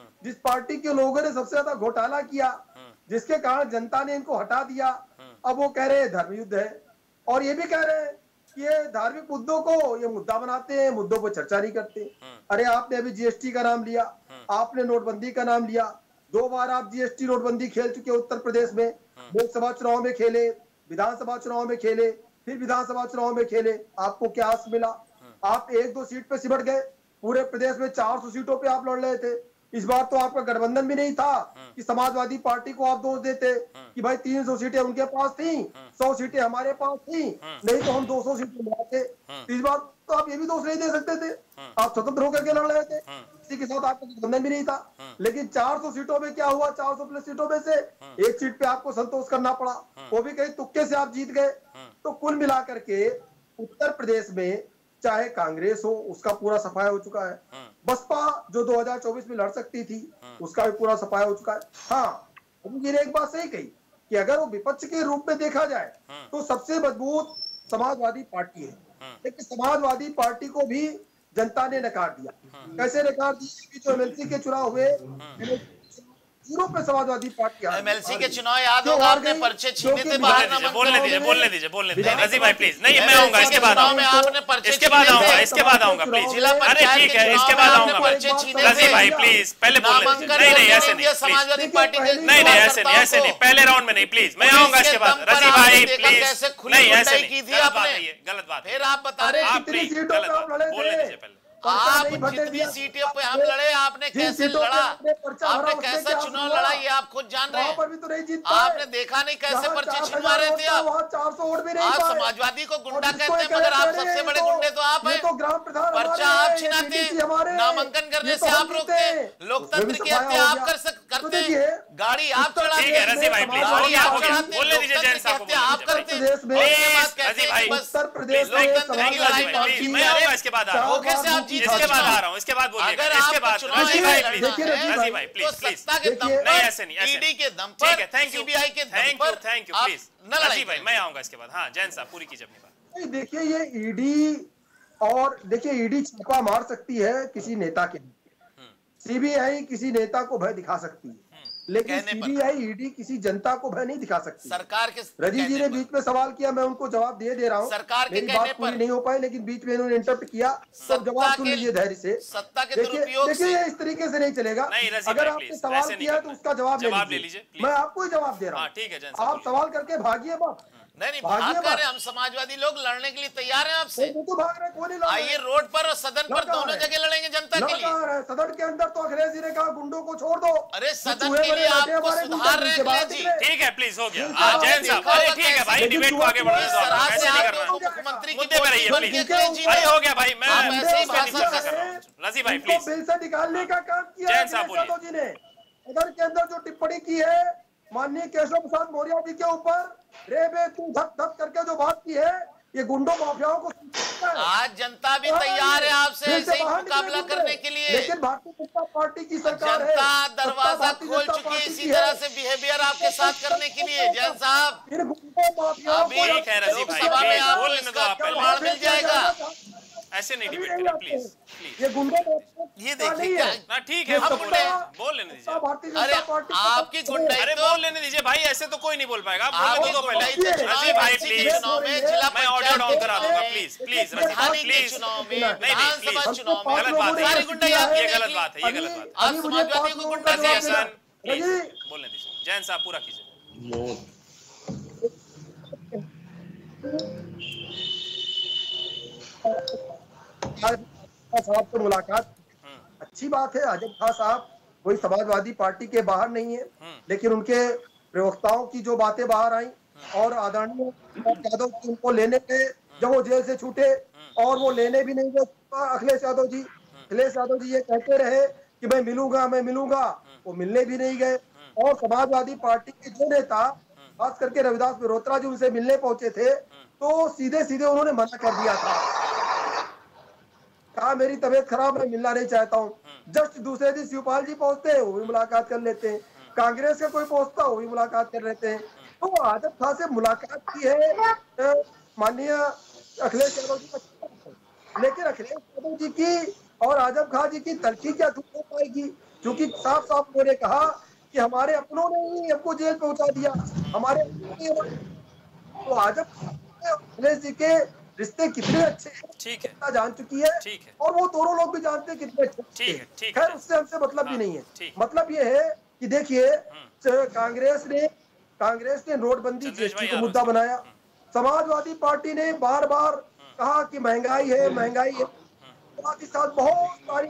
ने सबसे ज्यादा घोटाला किया, जिसके कारण जनता ने इनको हटा दिया, अब वो कह रहे हैं धर्म युद्ध है। और ये भी कह रहे हैं कि ये धार्मिक मुद्दों को ये मुद्दा बनाते हैं, मुद्दों पर चर्चा नहीं करते। अरे आपने अभी जीएसटी का नाम लिया, आपने नोटबंदी का नाम लिया, 2 बार आप जीएसटी नोटबंदी खेल चुके उत्तर प्रदेश में, लोकसभा चुनाव में खेले, विधानसभा चुनाव में खेले, फिर विधानसभा चुनाव में खेले, आपको क्या आस मिला? आप 1-2 सीट पे सिमट गए, पूरे प्रदेश में 400 सीटों पे आप लड़ रहे थे। इस बार तो आपका गठबंधन भी नहीं था कि समाजवादी पार्टी को आप दोष देते कि भाई 300 सीटें उनके पास थी, 100 सीटें हमारे पास थी, नहीं तो हम 200 सीटें लाते। इस बार तो आप ये भी दोष नहीं दे सकते थे, आप स्वतंत्र होकर के लड़ रहे थे, किसी के साथ आपका गठबंधन भी नहीं था। लेकिन 400 सीटों में क्या हुआ? 400 प्लस सीटों में से 1 सीट पे आपको संतोष करना पड़ा, वो भी कहीं तुक्के से आप जीत गए। तो कुल मिलाकर के उत्तर प्रदेश में चाहे कांग्रेस हो, उसका पूरा सफाया हो चुका है। बसपा जो 2024 में लड़ सकती थी, उसका भी पूरा सफाया हो चुका है। हाँ, जी ने एक बात सही कही कि अगर वो विपक्ष के रूप में देखा जाए तो सबसे मजबूत समाजवादी पार्टी है, लेकिन समाजवादी पार्टी को भी जनता ने नकार दिया। कैसे नकार दिया? जो एमएलसी के चुनाव हुए, यूरोप में समाजवादी पार्टी एमएलसी के चुनाव याद होगा आपने पर्चे छीने थे बाहर। बोलने दीजिए रजी भाई प्लीज। नहीं मैं आऊंगा इसके बाद, इसके बाद आऊंगा प्लीज। अरे ठीक है इसके बाद आऊंगा रजी भाई प्लीज, पहले बोलने दीजिए। नहीं ऐसे नहीं समाजवादी पार्टी नहीं ऐसे नहीं पहले राउंड में नहीं प्लीज, मैं आऊंगा इसके बाद। रजी भाई प्लीज नहीं ऐसे नहीं, गलत बात है। फिर आप बता रहे आप प्लीज गलत बात बोलने दीजिए पहले। आप जितनी सीटों पे हम लड़े, आपने कैसे लड़ा, आपने कैसा चुनाव लड़ा ये आप खुद जान रहे हैं। आपने देखा नहीं कैसे पर्चे छिनवा रहे थे आप समाजवादी को गुंडा कहते हैं, मगर आप सबसे बड़े गुंडे तो आप हैं। पर्चा आप छिनाते, नामांकन करने से आप रोकते, लोकतंत्र की हत्या आप करते, गाड़ी आप चढ़ाते, गाड़ी आप चढ़ाते, बोलने दीजिए जैन साहब को, आप करते, मैं आऊंगा इसके बाद इसके बाद आ रहा हूँ, इसके बाद बोलिए, इसके बाद रजी भाई प्लीज नहीं ऐसे नहीं, ईडी के दम पर, ठीक है, थैंक यू, सीबीआई के दम पर, थैंक यू प्लीज रजी भाई, मैं आऊंगा इसके बाद। हाँ जैन साहब पूरी कीजिए अपनी बात। देखिए ये ईडी और देखिए ईडी छापा मार सकती है किसी नेता के, सीबीआई किसी नेता को भय दिखा सकती है, लेकिन सीबीआई ईडी किसी जनता को भय नहीं दिखा सकती। सरकार के रजी जी ने बीच में सवाल किया, मैं उनको जवाब दे रहा हूँ। सरकार मेरी बात पूरी नहीं हो पाई, लेकिन बीच में इन्होंने इंटरप्ट किया, तो जवाब सुन लीजिए धैर्य से। सत्ता के दुरुपयोग से देखिए इस तरीके से नहीं चलेगा। अगर आपने सवाल किया तो उसका जवाब ले लीजिए, मैं आपको ही जवाब दे रहा हूँ। ठीक है, आप सवाल करके भागिए मत। नहीं भाग रहे, हम समाजवादी लोग लड़ने के लिए तैयार हैं आपसे। आइए रोड पर और सदन पर दोनों जगह लड़ेंगे जनता के लिए। सदन के अंदर तो अखिलेश जी ने कहा गुंडों को छोड़ दो। अरे सदन के लिए आपको सुधार रहे हैं जी। ठीक है प्लीज हो गया जैन साहब, अरे ठीक है भाई डिबेट को आगे बढ़ने दो, मुख्यमंत्री मुद्दे पे रहिए प्लीज। भाई हो गया भाई, मैं ऐसे ही भाषण कर रहा हूं। रजी भाई प्लीज। बिल से निकालने का काम किया जैन साहब बोलिए जी ने। सदन के अंदर जो टिप्पणी की है माननीय केशव प्रसाद मौर्य जी के ऊपर, रे बे तू धक धक करके जो बात की है, ये गुंडों माफियाओं को आज जनता भी तैयार है आपसे ऐसे ही मुकाबला करने के लिए। लेकिन भारतीय जनता पार्टी की सरकार है, जनता दरवाजा खोल चुकी है इसी तरह से बिहेवियर आपके साथ करने के लिए। जैन साहब ठीक है रजी भाई, बोलने दो आप पहले, मिल जाएगा। ऐसे नहीं डिबेट करें प्लीज ये गुंडे ये देखिए ना, ठीक है बोल लेने दीजिए। अरे आपकी गुंडाई, अरे बोल लेने दीजिए भाई, ऐसे तो कोई नहीं बोल पाएगा, आप बोलने दो पहले। रजी भाई प्लीज, मैं ऑडियो डाउन करा दूंगा प्लीज रजी भाई प्लीज। विधानसभा चुनाव में गलत बात है, ये गलत बात है, ये गलत बात है। आप समाजवादी को गुंडा बोलने दीजिए, जैन साहब पूरा कीजिए। साहब से मुलाकात अच्छी बात है। आजम खान साहब कोई समाजवादी पार्टी के बाहर नहीं है, लेकिन उनके प्रवक्ताओं की जो बातें बाहर आई और आदरणीय यादव की उनको लेने पे जब वो जेल से छूटे और वो लेने भी नहीं गए अखिलेश यादव जी ये कहते रहे कि मैं मिलूंगा, वो मिलने भी नहीं गए। और समाजवादी पार्टी के जो नेता खास करके रविदास मेहरोत्रा जी उनसे मिलने पहुंचे थे तो सीधे उन्होंने मना कर दिया था, कहा मेरी तबीयत खराब, मैं मिलना नहीं चाहता हूँ। जस्ट दूसरे दिन शिवपाल जी पहुंचते हैं, वो भी मुलाकात कर लेते हैं। कांग्रेस का कोई पहुंचता, वो भी मुलाकात कर लेते हैं। तो आजम खान से मुलाकात की है माननीय अखिलेश यादव जी, लेकिन अखिलेश यादव जी की और आजम खान जी की तलखी क्या हो पाएगी, क्योंकि साफ उन्होंने कहा कि हमारे अपनों ने ही हमको जेल पहुंचा दिया, हमारे तो आजम अखिलेश जी के रिश्ते कितने अच्छे हैं, ठीक है, जान चुकी है, ठीक है, और वो दोनों लोग भी जानते हैं कितने अच्छे हैं। खैर उससे हमसे मतलब भी नहीं है। मतलब ये है कि देखिए कांग्रेस ने नोटबंदी जीएसटी को मुद्दा बनाया, समाजवादी पार्टी ने बार बार कहा कि महंगाई है, साथ ही साथ बहुत सारी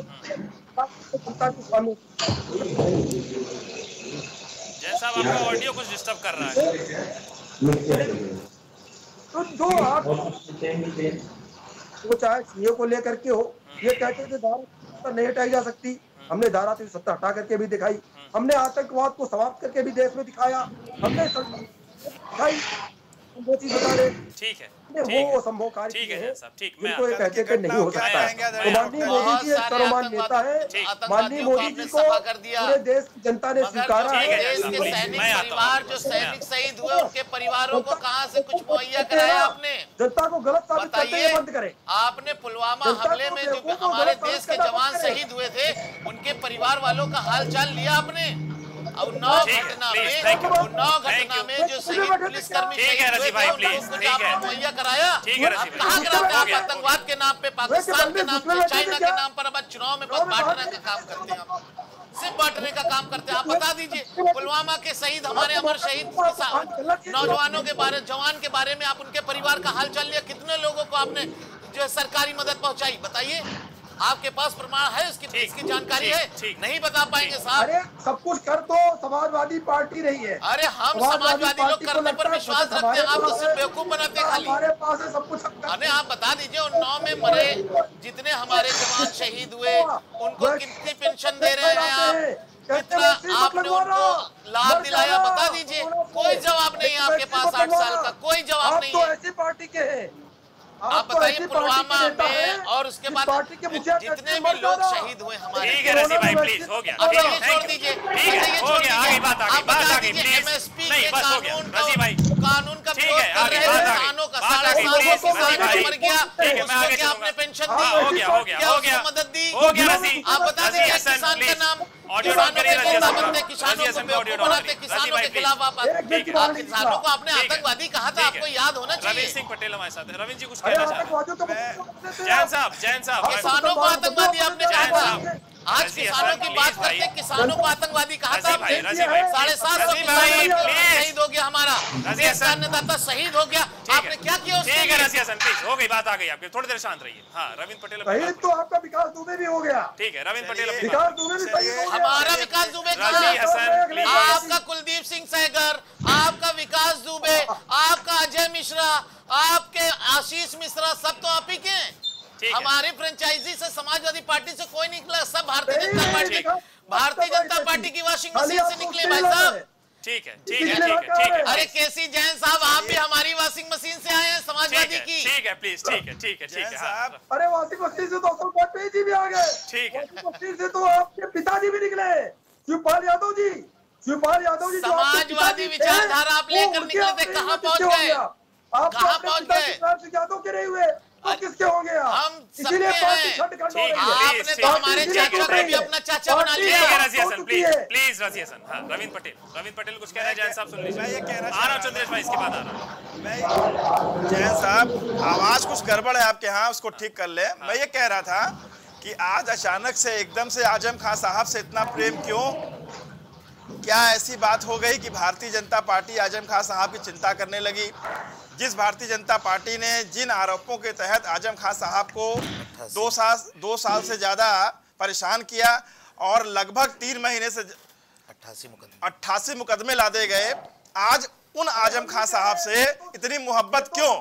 जैसा आपका ऑडियो कुछ डिस्टर्ब कर रहा है। तो जो आप वो चाहे सीए को लेकर के हो, ये कहते थे धारा नहीं हटाई जा सकती, हमने धारा 370 हटा करके भी दिखाई, हमने आतंकवाद को समाप्त करके भी देश में दिखाया, हमने दिखाई, वो चीज बता रहे। ठीक है, वो संभव कार्य ठीक है साहब, ठीक। मैं ये कहते थे नहीं हो सकता है। तो माननीय मोदी जी एक सर्वमान्य नेता है, माननीय मोदी जी को पूरे देश की जनता ने स्वीकारा है। देश के सैनिक परिवार जो सैनिक शहीद हुए उनके परिवारों को कहां से कुछ मुहैया कराया आपने? जनता को गलत साबित करते हुए बंद करें। आपने पुलवामा हमले में जो हमारे देश के जवान शहीद हुए थे उनके परिवार वालों का हाल चाल लिया आपने? और 9 घटना में जो शहीद पुलिसकर्मी शहीद हुए थे उनको कुछ आपने मुहैया कराया? आप कहाँ कराते हैं? आप आतंकवाद के नाम पे, पाकिस्तान के नाम पे, चाइना के नाम पर अब चुनाव में बस बांटने का काम करते हैं। आप सिर्फ बांटने का काम करते हैं। आप बता दीजिए पुलवामा के शहीद, हमारे अमर शहीद नौजवानों के बारे, जवान के बारे में आप उनके परिवार का हाल चाल लिया? कितने लोगों को आपने जो सरकारी मदद पहुंचाई? बताइए, आपके पास प्रमाण है इसकी जानकारी है? नहीं बता पाएंगे साहब। अरे सब कुछ कर तो समाजवादी पार्टी रही है। अरे हम समाजवादी लोग करने पर विश्वास रखते हैं, आप तो सिर्फ बेवकूफ बनाते हैं खाली। हमारे पास है सब कुछ। अरे आप बता दीजिए उन 9 में मरे जितने हमारे जवान शहीद हुए उनको कितनी पेंशन दे रहे हैं आप? कितना आपने उनको लाभ दिलाया? बता दीजिए। कोई जवाब नहीं है आपके पास 8 साल का, कोई जवाब नहीं है। ऐसी पार्टी के हैं आप बताइए पुलवामा में और उसके बाद जितने भी लोग शहीद हुए हमारे। ठीक है रजी भाई, प्लीज हो गया, छोड़ दीजिए, हो गया, आगे बात आगे MSP के कानून का विरोध कर रहे हैं किसानों का। 7.5 किसान मर गया, उसको क्या आपने पेंशन दी? क्या उसको मदद दी? आप बता दीजिए किसान का नाम, किसानों के नेता बनते, किसानों को बेवकूफ बनाते, किसानों के खिलाफ आप किसानों को आपने आतंकवादी कहा था, आपको याद होना चाहिए। रविंद्र सिंह पटेल हमारे साथ है। रविंद्र जी कुछ कहना चाहते हैं? जैन साहब किसानों को आतंकवादी आपने कहा था। आज किसानों की बात करते, किसानों को आतंकवादी कहा था आपने। 750 शहीद हो गया हमारा देश का अन्नदाता, शहीद हो गया। आपने क्या किया? ठीक है रजी हसन, प्लीज हो गई बात, आ गई आपकी, थोड़ी देर शांत रहिए। हाँ रविंद्र पटेल तो आपका विकास दुबे भी हो गया। ठीक है रविंद्र पटेल, विकास दुबे भी सही हो गया। हमारा विकास दुबे आपका कुलदीप सिंह सहगर, आपका विकास दुबे, आपका अजय मिश्रा, आपके आशीष मिश्रा, सब तो आप ही के हैं। हमारी फ्रेंचाइजी से समाजवादी पार्टी से कोई निकला, सब भारतीय जनता पार्टी की वॉशिंग मशीन से निकले भाई साहब। ठीक है। अरे केसी जैन साहब, आप भी हमारी वॉशिंग मशीन से आए हैं समाजवादी की। ठीक है प्लीज, ठीक है साहब। अरे वॉशिंग मशीन से तो असल वाजपेयी जी भी आ गए। ठीक है, वॉशिंग मशीन से तो आपके पिताजी भी निकले, शिवपाल यादव जी। समाजवादी विचारधारा आप लेकर निकले थे, कहाँ पहुँच गए? कहाँ पहुँच गए? यादव के रहे हुए तो किसके होंगे? हम इसीलिए आपने तो हमारे चाचा को भी अपना चाचा बना लिया। प्लीज रजी हसन। हाँ रविंद्र पटेल कुछ कह रहे हैं। जैन साहब सुन लीजिए। मैं ये कह रहा हूँ चंद्रेश भाई, इसके बाद आ रहा हूँ। जैन साहब आवाज कुछ गड़बड़ है आपके यहाँ, उसको ठीक कर ले। मैं ये कह रहा था कि आज अचानक से एकदम से आजम खान साहब से इतना प्रेम क्यों? क्या ऐसी बात हो गई कि भारतीय जनता पार्टी आजम खान साहब की चिंता करने लगी? जिस भारतीय जनता पार्टी ने जिन आरोपों के तहत आजम खान साहब को 2 साल से ज्यादा परेशान किया और लगभग 3 महीने से 88 मुकदमे लादे गए, आज उन आजम खान साहब से इतनी मोहब्बत क्यों?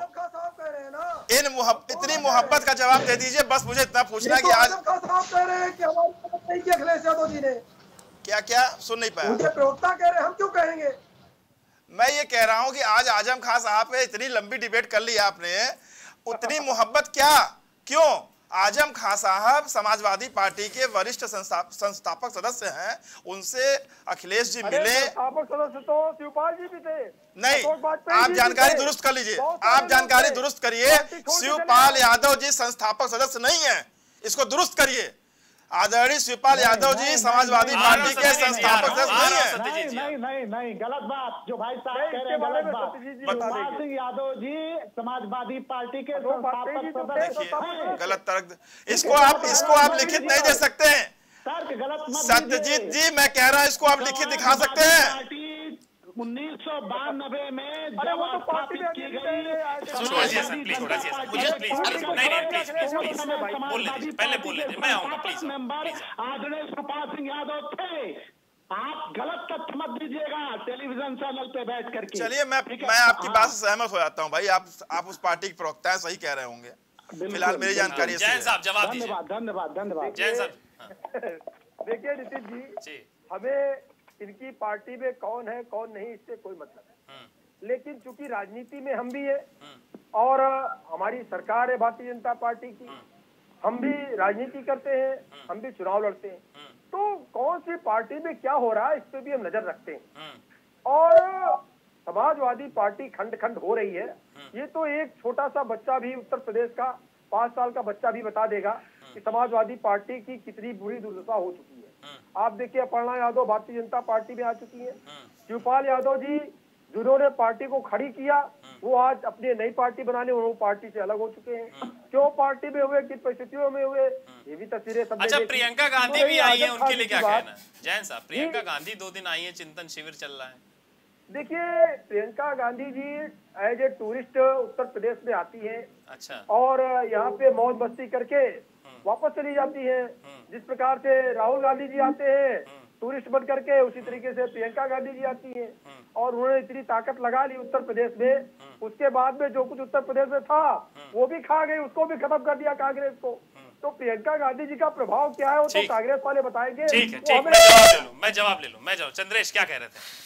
इतनी मोहब्बत का जवाब दे दीजिए। बस मुझे इतना पूछना कि आज कह रहे हैं कि हमारी अखिलेश यादव जी ने क्या सुन नहीं पाया? मुझे प्रवक्ता कह रहे हैं, हम क्यों कहेंगे? मैं ये कह रहा हूं कि आज आजम खान साहब पे इतनी लंबी डिबेट कर ली आपने, उतनी मोहब्बत क्या? क्यों? आजम खान साहब समाजवादी पार्टी के वरिष्ठ संस्थापक सदस्य हैं, उनसे अखिलेश जी मिले। संस्थापक सदस्य तो शिवपाल जी भी थे। नहीं, आप जानकारी दुरुस्त कर लीजिए, आप जानकारी दुरुस्त करिए। शिवपाल यादव जी संस्थापक सदस्य नहीं है, इसको दुरुस्त करिए। आदरणीय शिवपाल यादव जी समाजवादी पार्टी के संस्थापक सदस्य नहीं, गलत बात जो भाई साहब कह रहे हैं, गलत बात। शिवपाल सिंह यादव जी समाजवादी पार्टी के संस्थापक सदस्य। गलत तर्क, इसको आप लिखित नहीं दे सकते हैं। सत्यजीत जी, मैं कह रहा हूँ इसको आप लिखित दिखा सकते हैं। 1992 में जब स्थापित की गई आदरणीय शिवपाल सिंह यादव थे। आप गलत तथ्य मत दीजिएगा टेलीविजन चैनल पे बैठ करके। चलिए मैं आपकी बात से सहमत हो जाता हूँ भाई, आप उस पार्टी के प्रवक्ता हैं, सही कह रहे होंगे। फिलहाल मेरी जानकारी है। जैन साहब जवाब दीजिए। धन्यवाद। जैन साहब देखिए नीतीश जी, हमें इनकी पार्टी में कौन है कौन नहीं इससे कोई मतलब है। लेकिन चूंकि राजनीति में हम भी है और हमारी सरकार है भारतीय जनता पार्टी की, हम भी राजनीति करते हैं, हम भी चुनाव लड़ते हैं, तो कौन सी पार्टी में क्या हो रहा है इस पे भी हम नजर रखते हैं। और समाजवादी पार्टी खंड खंड हो रही है, ये तो एक छोटा सा बच्चा भी, उत्तर प्रदेश का 5 साल का बच्चा भी बता देगा कि समाजवादी पार्टी की कितनी बुरी दुर्दशा हो चुकी है। आप देखिए अपर्णा यादव भारतीय जनता पार्टी में आ चुकी है, शिवपाल यादव जी जिन्होंने पार्टी को खड़ी किया वो आज अपनी नई पार्टी बनाने वो पार्टी से अलग हो चुके हैं। क्यों पार्टी में हुए, किन परिस्थितियों में हुए, ये भी तस्वीरें सब। अच्छा, प्रियंका गांधी भी आई है, उनके लिए क्या कहना है? जैन साहब, प्रियंका गांधी 2 दिन आई है, चिंतन शिविर चल रहा है। देखिए Priyanka Gandhi ji as a tourist Uttar Pradesh में आती है, अच्छा, और यहाँ पे मौज मस्ती करके वापस चली जाती है। जिस प्रकार से राहुल गांधी जी आते हैं टूरिस्ट बन करके, उसी तरीके से प्रियंका गांधी जी आती हैं और उन्होंने इतनी ताकत लगा ली उत्तर प्रदेश में, उसके बाद में जो कुछ उत्तर प्रदेश में था वो भी खा गई, उसको भी खत्म कर दिया कांग्रेस को। तो प्रियंका गांधी जी का प्रभाव क्या है वो तो कांग्रेस वाले बताएंगे। ठीक है, मैं जवाब ले लूं। चंद्रेश क्या कह रहे थे?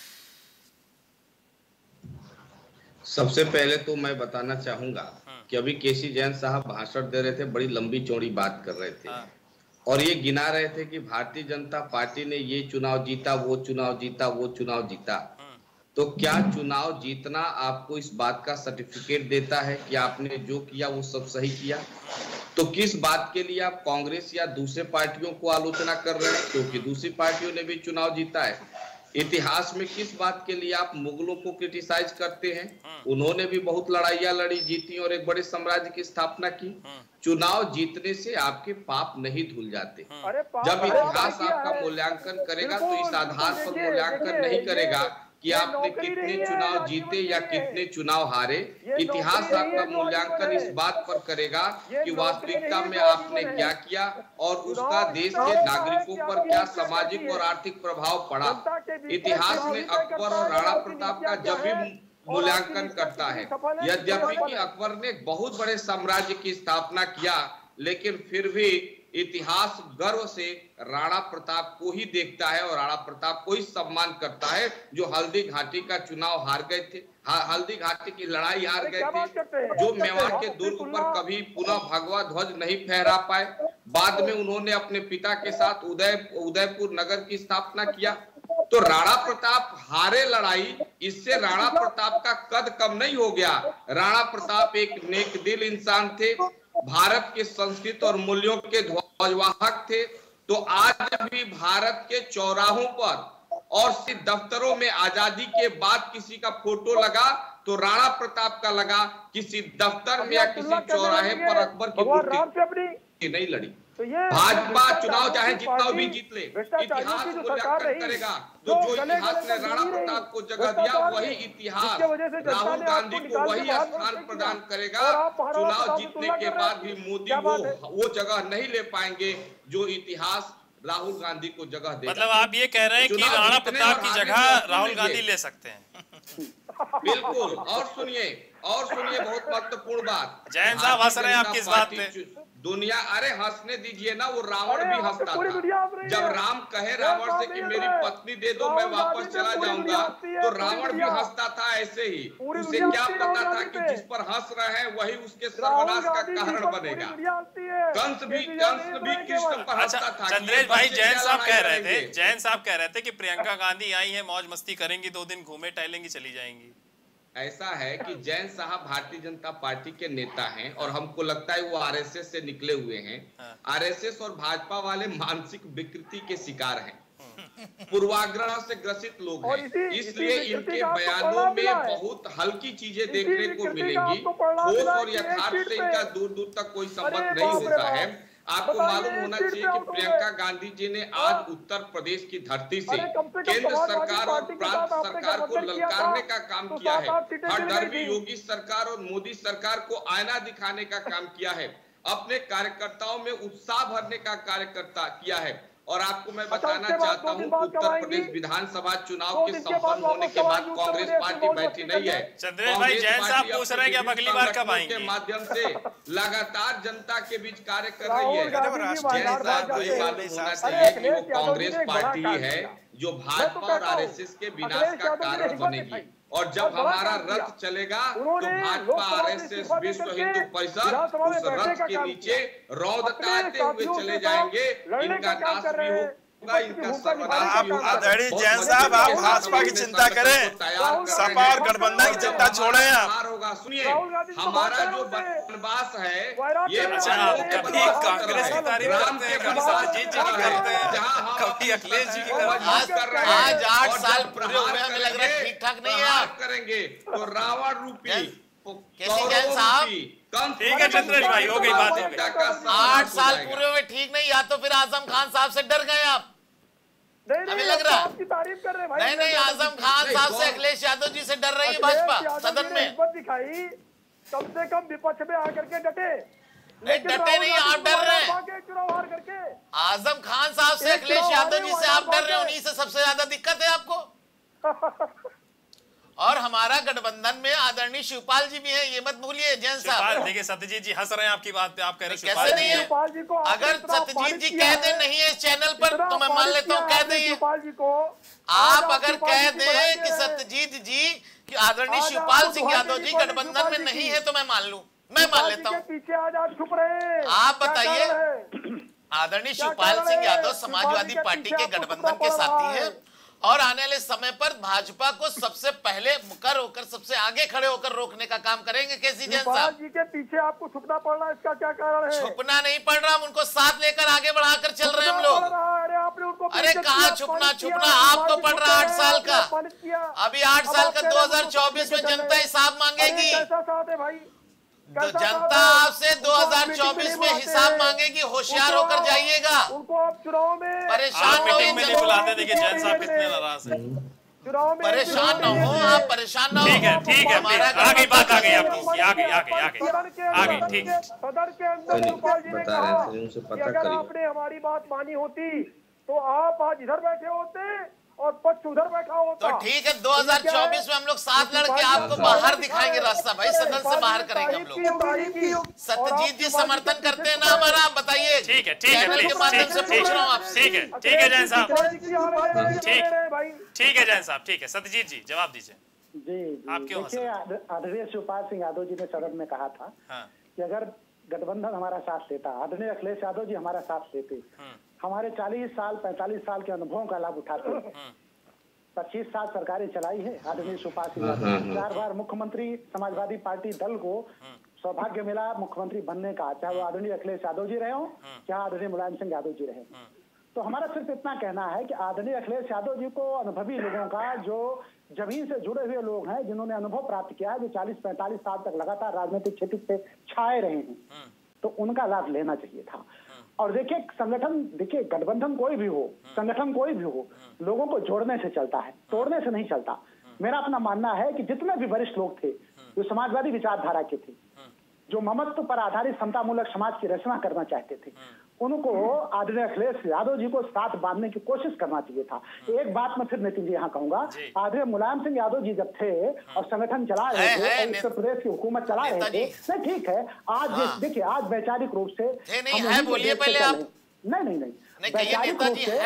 सबसे पहले तो मैं बताना चाहूंगा कि अभी केसी जैन साहब भाषण दे रहे थे, बड़ी लंबी चौड़ी बात कर रहे थे और ये गिना रहे थे कि भारतीय जनता पार्टी ने ये चुनाव जीता, वो चुनाव जीता, वो चुनाव जीता। तो क्या चुनाव जीतना आपको इस बात का सर्टिफिकेट देता है कि आपने जो किया वो सब सही किया? तो किस बात के लिए आप कांग्रेस या दूसरे पार्टियों को आलोचना कर रहे हैं, क्योंकि दूसरी पार्टियों ने भी चुनाव जीता है? इतिहास में किस बात के लिए आप मुगलों को क्रिटिसाइज करते हैं? उन्होंने भी बहुत लड़ाइयां लड़ी, जीती और एक बड़े साम्राज्य की स्थापना की। चुनाव जीतने से आपके पाप नहीं धुल जाते। जब इतिहास आपका मूल्यांकन करेगा तो इस आधार पर मूल्यांकन नहीं करेगा कि आपने कितने चुनाव जीते या कितने चुनाव हारे। इतिहास आपका मूल्यांकन इस बात पर करेगा कि वास्तविकता में आपने क्या किया और उसका देश के नागरिकों पर क्या सामाजिक और आर्थिक प्रभाव पड़ा। इतिहास में अकबर और राणा प्रताप का जब भी मूल्यांकन करता है, यद्यपि कि अकबर ने बहुत बड़े साम्राज्य की स्थापना किया, लेकिन फिर भी इतिहास गर्व से राणा प्रताप को ही देखता है और राणा प्रताप को ही सम्मान करता है, जो हल्दी घाटी का चुनाव हार गए थे, हल्दी घाटी की लड़ाई हार गए थे, जो मेवाड़ के दुर्ग पर कभी पुनः भगवा ध्वज नहीं फहरा पाए। बाद में उन्होंने अपने पिता के साथ उदयपुर नगर की स्थापना किया। तो राणा प्रताप हारे लड़ाई, इससे राणा प्रताप का कद कम नहीं हो गया। राणा प्रताप एक नेक दिल इंसान थे, भारत के संस्कृति और मूल्यों के ध्वजवाहक थे। तो आज भी भारत के चौराहों पर और सिर्फ दफ्तरों में आजादी के बाद किसी का फोटो लगा तो राणा प्रताप का लगा, किसी दफ्तर में या किसी चौराहे पर अकबर की मूर्ति नहीं लड़ी। भाजपा चुनाव चाहे जितना भी जीत ले, इतिहास मूल्यांकन करेगा। जो इतिहास ने राणा प्रताप को जगह दिया, वही इतिहास राहुल गांधी को वही स्थान प्रदान करेगा। चुनाव जीतने के बाद भी मोदी वो जगह नहीं ले पाएंगे जो इतिहास राहुल गांधी को जगह दे। मतलब आप ये कह रहे हैं कि राणा प्रताप की जगह राहुल गांधी ले सकते हैं? बिल्कुल। और सुनिए बहुत महत्वपूर्ण बात, जैन साहब हंस रहे हैं आपकी इस बात पे। दुनिया, अरे हंसने दीजिए ना, वो रावण भी हंसता था। जब राम कहे रावण से कि मेरी पत्नी दे दो, मैं वापस चला जाऊंगा, तो रावण भी हंसता था ऐसे ही। उसे क्या पता था कि जिस पर हंस रहे हैं वही उसके सर्वनाश का कारण बनेगा। कंस भी कृष्ण पर हंसता था। चंद्रेश भाई, जैन साहब कह रहे थे कि प्रियंका गांधी आई है, मौज मस्ती करेंगी, 2 दिन घूमे टहलेंगी, चली जाएंगी। ऐसा है कि जैन साहब भारतीय जनता पार्टी के नेता हैं और हमको लगता है वो आरएसएस से निकले हुए हैं। आरएसएस और भाजपा वाले मानसिक विकृति के शिकार हैं, पूर्वाग्रह से ग्रसित लोग हैं, इसलिए इनके बयानों में बहुत हल्की चीजें देखने को मिलेंगी। ठोस और यथार्थ से इनका दूर दूर तक कोई संबंध नहीं होता है। आपको मालूम होना चाहिए कि प्रियंका गांधी जी ने आज उत्तर प्रदेश की धरती से केंद्र सरकार और प्रांत सरकार को ललकारने का काम किया है। हठधर्मी योगी सरकार और मोदी सरकार को आईना दिखाने का काम किया है, अपने कार्यकर्ताओं में उत्साह भरने का कार्यकर्ता किया है। और आपको मैं बताना चाहता हूं, उत्तर प्रदेश विधानसभा चुनाव के संपन्न होने के बाद कांग्रेस पार्टी बैठी नहीं है। चंद्रेश भाई, जैन साहब पूछ रहे हैं कि आप अगली बार कब आएंगे? के माध्यम से लगातार जनता के बीच कार्य कर रही है। जैन साहब को ये मालूम होना चाहिए कि वो कांग्रेस पार्टी है जो भाजपा और आरएसएस के विनाश का कारण बनेगी। और जब हमारा रथ चलेगा तो भाजपा, आरएसएस, विश्व हिंदू परिषद उस रथ के नीचे रौद ताते हुए चले जाएंगे। इनका नाश भी होगा, आदरणीय जैन साहब, आप भाजपा की चिंता करें, सपा और गठबंधन की चिंता छोड़ें। आप होगा, सुनिए, हमारा जो वनवास है ये कभी कांग्रेस की तारीफ करते हैं, कभी सत्यजीत जी की करते हैं, कभी अखिलेश जी की करते हैं। आज 8 साल पूरे हुए, हमें लग रहा है ठीक ठाक नहीं है। आप करेंगे तो रावण रूपी जैन साहब, ठीक है चंद्रेश भाई, हो गई बात, हो गई। 8 साल पूरे हुए ठीक नहीं, या तो फिर आजम खान साहब से डर गए आप, हमें लग रहा है। आपकी तारीफ कर रहे भाई। नहीं, आजम खान साहब से, अखिलेश यादव जी से डर रही है भाजपा सदन में। दिखाई कम से कम विपक्ष में आकर के डटे, डटे नहीं, आप डर रहे हैं। चुनाव हार करके आजम खान साहब से, अखिलेश यादव जी से आप डर रहे हो, उन्हीं से सबसे ज्यादा दिक्कत है आपको। और हमारा गठबंधन में आदरणीय शिवपाल जी भी हैं, ये मत भूलिए जैन साहब। देखिए सत्यजीत जी हंस रहे हैं आपकी बात पे, आप कह रहे हैं कैसे नहीं है। अगर सत्यजीत जी कह दे नहीं है इस चैनल पर तो मैं मान लेता हूँ, कह दें आप अगर कह दें कि सत्यजीत जी कि आदरणीय शिवपाल सिंह यादव जी गठबंधन में नहीं है तो मैं मान लूं, मैं मान लेता हूँ। पीछे आज छुप रहे, आप बताइए, आदरणीय शिवपाल सिंह यादव समाजवादी पार्टी के गठबंधन के साथी हैं और आने वाले समय पर भाजपा को सबसे पहले मुकर होकर, सबसे आगे खड़े होकर रोकने का काम करेंगे। कैसी जैन साहब जी के पीछे आपको छुपना पड़ रहा है, इसका क्या कारण है? छुपना नहीं पड़ रहा, हम उनको साथ लेकर आगे बढ़ाकर चल रहे हैं हम लोग। अरे कहाँ छुपना, आप तो पड़ रहा 8 साल का, अभी 8 साल का 2024 में जनता हिसाब मांगेगी। तो जनता आपसे 2024 में हिसाब मांगेगी, होशियार होकर जाइएगा। उनको आप चुनाव में परेशान मीटिंग में नहीं बुलाते, देखिए जैन साहब कितने नाराज हैं। चुनाव में परेशान ना हो आप, परेशान ना हो। ठीक है, आगे बात आ गई आपकी, आगे ठीक है। सदन के अंदर शिवपाल जी ने कहा कि अगर आपने हमारी बात मानी होती तो आप आज इधर बैठे होते और पक्ष उधर बैठा होता। तो ठीक है, 2024 में हम लोग साथ लड़के आपको बाहर दिखाएंगे रास्ता, भाई सदन से बाहर करेंगे हम लोग। सत्यजीत जी समर्थन करते हैं ना हमारा, आप बताइए। ठीक है, के माध्यम से पूछ रहा हूँ आपसे। ठीक है जैन साहब, ठीक है जैन साहब, ठीक है। सत्यजीत जी जवाब दीजिए। जी आप क्यों? देखिए, आदरणीय शिवपाल सिंह यादव जी ने सदन में कहा था कि अगर गठबंधन हमारा साथ लेता, आदरणीय अखिलेश यादव जी हमारा साथ लेते, हमारे 40 साल 45 साल के अनुभवों का लाभ उठाते, 25 साल सरकारें चलाई है आदरणीय शिवपाल सिंह यादव, 4 बार मुख्यमंत्री समाजवादी पार्टी दल को सौभाग्य मिला मुख्यमंत्री बनने का, चाहे वो आदरणीय अखिलेश यादव जी रहे हो, चाहे आदरणीय मुलायम सिंह यादव जी रहे। तो हमारा सिर्फ इतना कहना है कि आदरणीय अखिलेश यादव जी को अनुभवी लोगों का, जो जमीन से जुड़े हुए लोग हैं, जिन्होंने अनुभव प्राप्त किया है, जो 40-45 साल तक लगातार राजनीतिक क्षेत्र से छाए रहे हैं, तो उनका लाभ लेना चाहिए था। और देखिए संगठन, देखिए गठबंधन कोई भी हो, संगठन कोई भी हो, लोगों को जोड़ने से चलता है, तोड़ने से नहीं चलता। मेरा अपना मानना है कि जितने भी वरिष्ठ लोग थे जो समाजवादी विचारधारा के थे, जो ममत्व पर आधारित समतामूलक समाज की रचना करना चाहते थे, उनको आदरणीय अखिलेश यादव जी को साथ बांधने की कोशिश करना चाहिए था। एक बात मैं फिर नितिन जी यहाँ कहूंगा, आदरणीय मुलायम सिंह यादव जी जब थे और संगठन चला रहे थे, उत्तर प्रदेश की हुकूमत चला रहे थे, नहीं ठीक है, आज देखिए आज वैचारिक रूप से बोलिए पहले आप। नहीं वैचारिक रूप से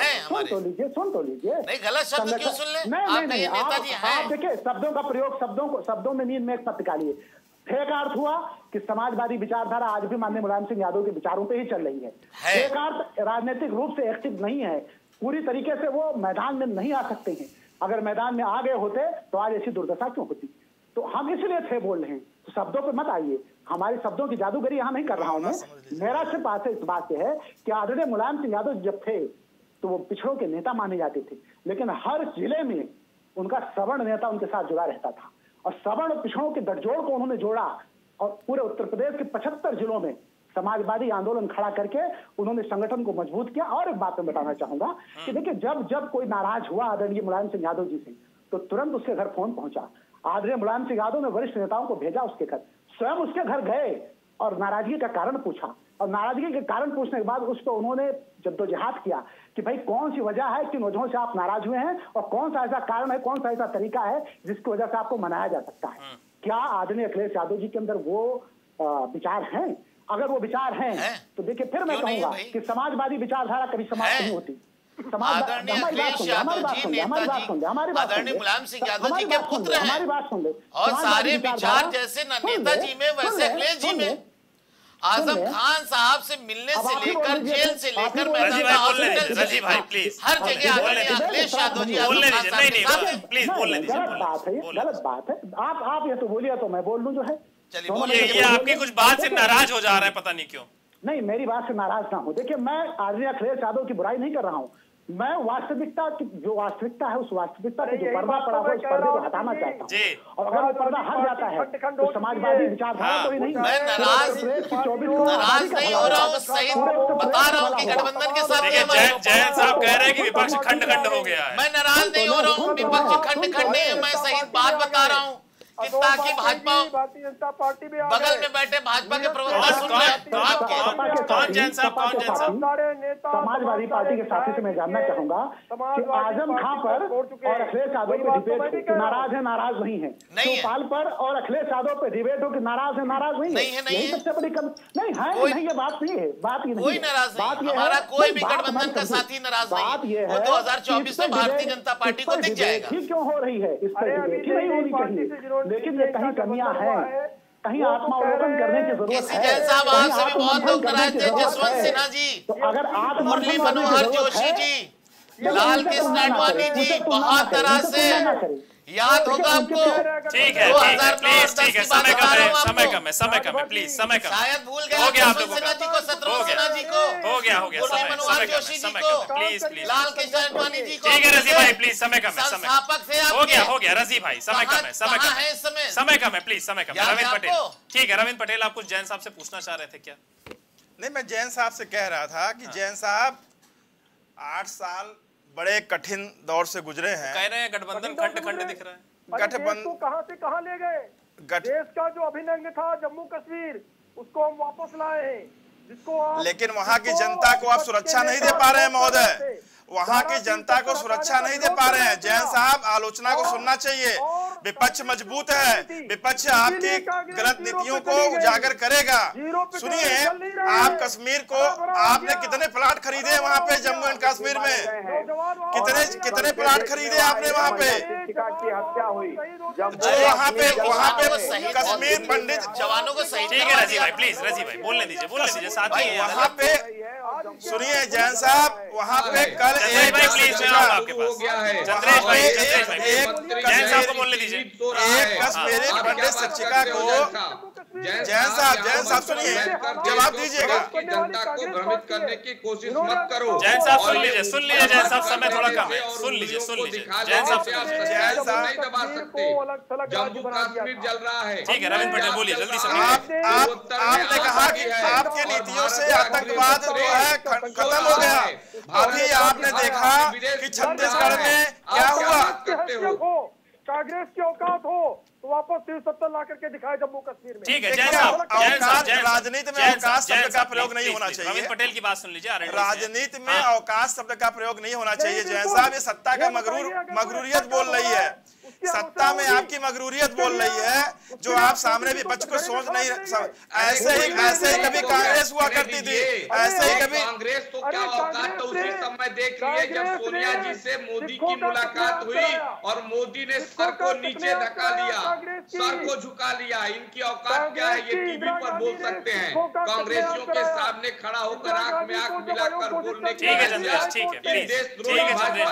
सुन तो लीजिए, नहीं गलत शब्द क्यों सुन ले? नहीं आप देखिए शब्दों का प्रयोग, शब्दों में नींद में एक मत निकालिए। एक अर्थ हुआ कि समाजवादी विचारधारा आज भी माननीय मुलायम सिंह यादव के विचारों पे ही चल रही है। एक अर्थ राजनीतिक रूप से एक्टिव नहीं है, पूरी तरीके से वो मैदान में नहीं आ सकते हैं। अगर मैदान में आ गए होते तो आज ऐसी दुर्दशा क्यों होती? तो हम इसलिए थे बोल रहे हैं, तो शब्दों पे मत आइए, हमारी शब्दों की जादूगरी यहाँ नहीं कर रहा हूं मैं। मेरा सिर्फ आशय इस बात से है कि आदरणीय मुलायम सिंह यादव जब थे तो वो पिछड़ों के नेता माने जाते थे, लेकिन हर जिले में उनका सवर्ण नेता उनके साथ जुड़ा रहता था और सवर्ण और पिछड़ों के गठजोड़ को उन्होंने जोड़ा और पूरे उत्तर प्रदेश के 75 जिलों में समाजवादी आंदोलन खड़ा करके उन्होंने संगठन को मजबूत किया। और एक बात मैं बताना चाहूंगा कि देखिए जब कोई नाराज हुआ आदरणीय मुलायम सिंह यादव जी से, तो तुरंत उसके घर फोन पहुंचा। आदरणीय मुलायम सिंह यादव ने वरिष्ठ नेताओं को भेजा उसके घर, स्वयं उसके घर गए और नाराजगी का कारण पूछा, और नाराजगी के कारण पूछने के बाद उस पर उन्होंने जद्दोजहद किया कि भाई कौन सी वजह है कि वजहों से आप नाराज हुए हैं और कौन सा ऐसा कारण है, कौन सा ऐसा तरीका है जिसकी वजह से आपको मनाया जा सकता है। क्या आदरणीय अखिलेश यादव जी के अंदर वो विचार हैं? अगर वो विचार हैं तो देखिए फिर मैं कहूंगा कि समाजवादी विचारधारा कभी समाप्त नहीं होती, आदरणीय अखिलेश यादव जी नेताजी, आदरणीय मुलायम सिंह यादव जी के पुत्र हैं और सारे विचार जैसे नेताजी में वैसे अखिलेश जी में। आजम खान साहब से मिलने से लेकर जेल से लेकर रजी भाई प्लीज हर जगह अखिलेश यादव जी प्लीज बोलने दीजिए। गलत बात है। आप ये तो बोलिए तो मैं बोल लूं जो है। चलिए बोलिए। ये आपकी कुछ बात से नाराज हो जा रहा है, पता नहीं क्यों। नहीं, मेरी बात से नाराज ना हो। देखिए, मैं आदरणीय अखिलेश यादव की बुराई नहीं कर रहा हूँ। मैं वास्तविकता की जो वास्तविकता है उस वास्तविकता के जो पर्दा पड़ा हो उस पर्दे को हटाना चाहता हूँ। और अगर वो पर्दा हट जाता है तो समाजवादी विचारधारा तो ही नहीं। मैं नाराज नहीं हो रहा हूँ, सही बता रहा हूँ कि गठबंधन के साथ जयंत साहब कह रहे हैं कि विपक्ष खंड खंड हो गया है। मैं नाराज नहीं हो रहा हूँ, विपक्ष खंड खंड नहीं है। मैं सही बात बता रहा हूँ कि ताकि भाजपा भारतीय जनता पार्टी में बगल में बैठे भाजपा के प्रवक्ता सुन रहे हैं। कौन जैन साहब समाजवादी पार्टी के साथी से मैं जानना चाहूंगा कि आजम खां पर और अखिलेश यादव पे डिबेट हो कि नाराज है नाराज नहीं है, शिवपाल पर और अखिलेश यादव पे डिबेट हो कि नाराज है नाराज नहीं है। यही सबसे बड़ी नहीं है। नहीं, ये बात नहीं है। बात ये कोई नाराज नहीं, हमारा कोई भी गठबंधन का साथी नाराज नहीं है। वो 2024 में भारतीय जनता पार्टी को दिख जाएगा। क्यों हो रही है इस पर डिबेट नहीं होनी चाहिए, लेकिन ये कहीं कमियां हैं, कहीं आत्मावलोकन करने की जरूरत है। जैन साहब आपसे भी बहुत लोग नाराज थे, जसवंत सिन्हा जी, तो अगर आप मुरली मनोहर जोशी जी, लाल कृष्ण आडवाणी जी, बहुत तरह से याद होगा आपको। ठीक है, प्लीज ठीक है, समय कम है प्लीज समय कम। शायद भूल गए हो गया आप लोगों सिन्हा जी को, शत्रुघ्न सिन्हा जी को, हो गया मुरली मनोहर जोशी जी को, प्लीज लाल कृष्ण आडवाणी जी को। ठीक है रजी भाई प्लीज, समय कम है, संस्थापक थे हो गया रजी भाई, समय कम है, समय कम है प्लीज, समय कम है। रविंद्र पटेल, ठीक है रविंद्र पटेल, आप कुछ जैन साहब से पूछना चाह रहे थे क्या? नहीं, मैं जैन साहब से कह रहा था कि जैन साहब 8 साल बड़े कठिन दौर से गुजरे हैं। कह रहे हैं गठबंधन खंड खंड दिख रहा है। गठबंधन कहां से कहां ले गए? देश का जो अभिन्न था जम्मू कश्मीर, उसको हम वापस लाए हैं, जिसको लेकिन वहां की जनता को आप सुरक्षा नहीं दे पा रहे हैं महोदय। वहां की जनता को सुरक्षा नहीं दे पा रहे हैं। जैन साहब, आलोचना को सुनना चाहिए। विपक्ष मजबूत है, विपक्ष आपकी गलत नीतियों को उजागर करेगा। सुनिए, आप कश्मीर को आपने कितने प्लाट खरीदे वहां पे जम्मू एंड कश्मीर में? कितने प्लाट खरीदे आपने वहां पे? वहां पे कश्मीर पंडित जवानों को सही। ठीक है रजी भाई प्लीज, रजी भाई बोलने दीजिए साथ ही वहां पे। सुनिए जैन साहब, वहां पे कल एक कश्मीरी पंडित शिक्षिका को जैन साहब सुनिए, जवाब दीजिएगा। जनता को भ्रमित करने की कोशिश मत करो। जैन साहब सुन लीजिए जैन साहब, समय थोड़ा कम है, सुन लीजिए जैन साहब नहीं दबा सकते। जम्मू कश्मीर जल रहा है। ठीक है रविंद्र पटेल बोलिए जल्दी से। आपने कहा कि आपकी नीतियों से आतंकवाद जो है खत्म हो गया। अभी आपने देखा कि छत्तीसगढ़ में क्या हुआ। कांग्रेस की औकात हो तो वापस 370 ला करके दिखाए जम्मू कश्मीर में। ठीक है जैन साहब, राजनीति में अवकाश शब्द का प्रयोग नहीं होना चाहिए। रविंद्र पटेल की बात सुन लीजिए। राजनीति में अवकाश शब्द का प्रयोग नहीं होना चाहिए। जैन साहब, ये सत्ता का मगरूरियत बोल रही है। सत्ता में आपकी मगरूरियत बोल रही है, जो आप सामने विपक्ष को सोच नहीं। ऐसे ही कभी कांग्रेस हुआ करती थी, ऐसे ही कभी कांग्रेस तो क्या औकात तो उसी समय देख रही है जब सोनिया जी से मोदी की मुलाकात हुई और मोदी ने सर को नीचे धका लिया, सर को झुका लिया। इनकी औकात क्या है, ये टीवी पर बोल सकते हैं। कांग्रेसियों के सामने खड़ा होकर आंख में आंख मिलाकर बोलने की ठीक है चंद्रेश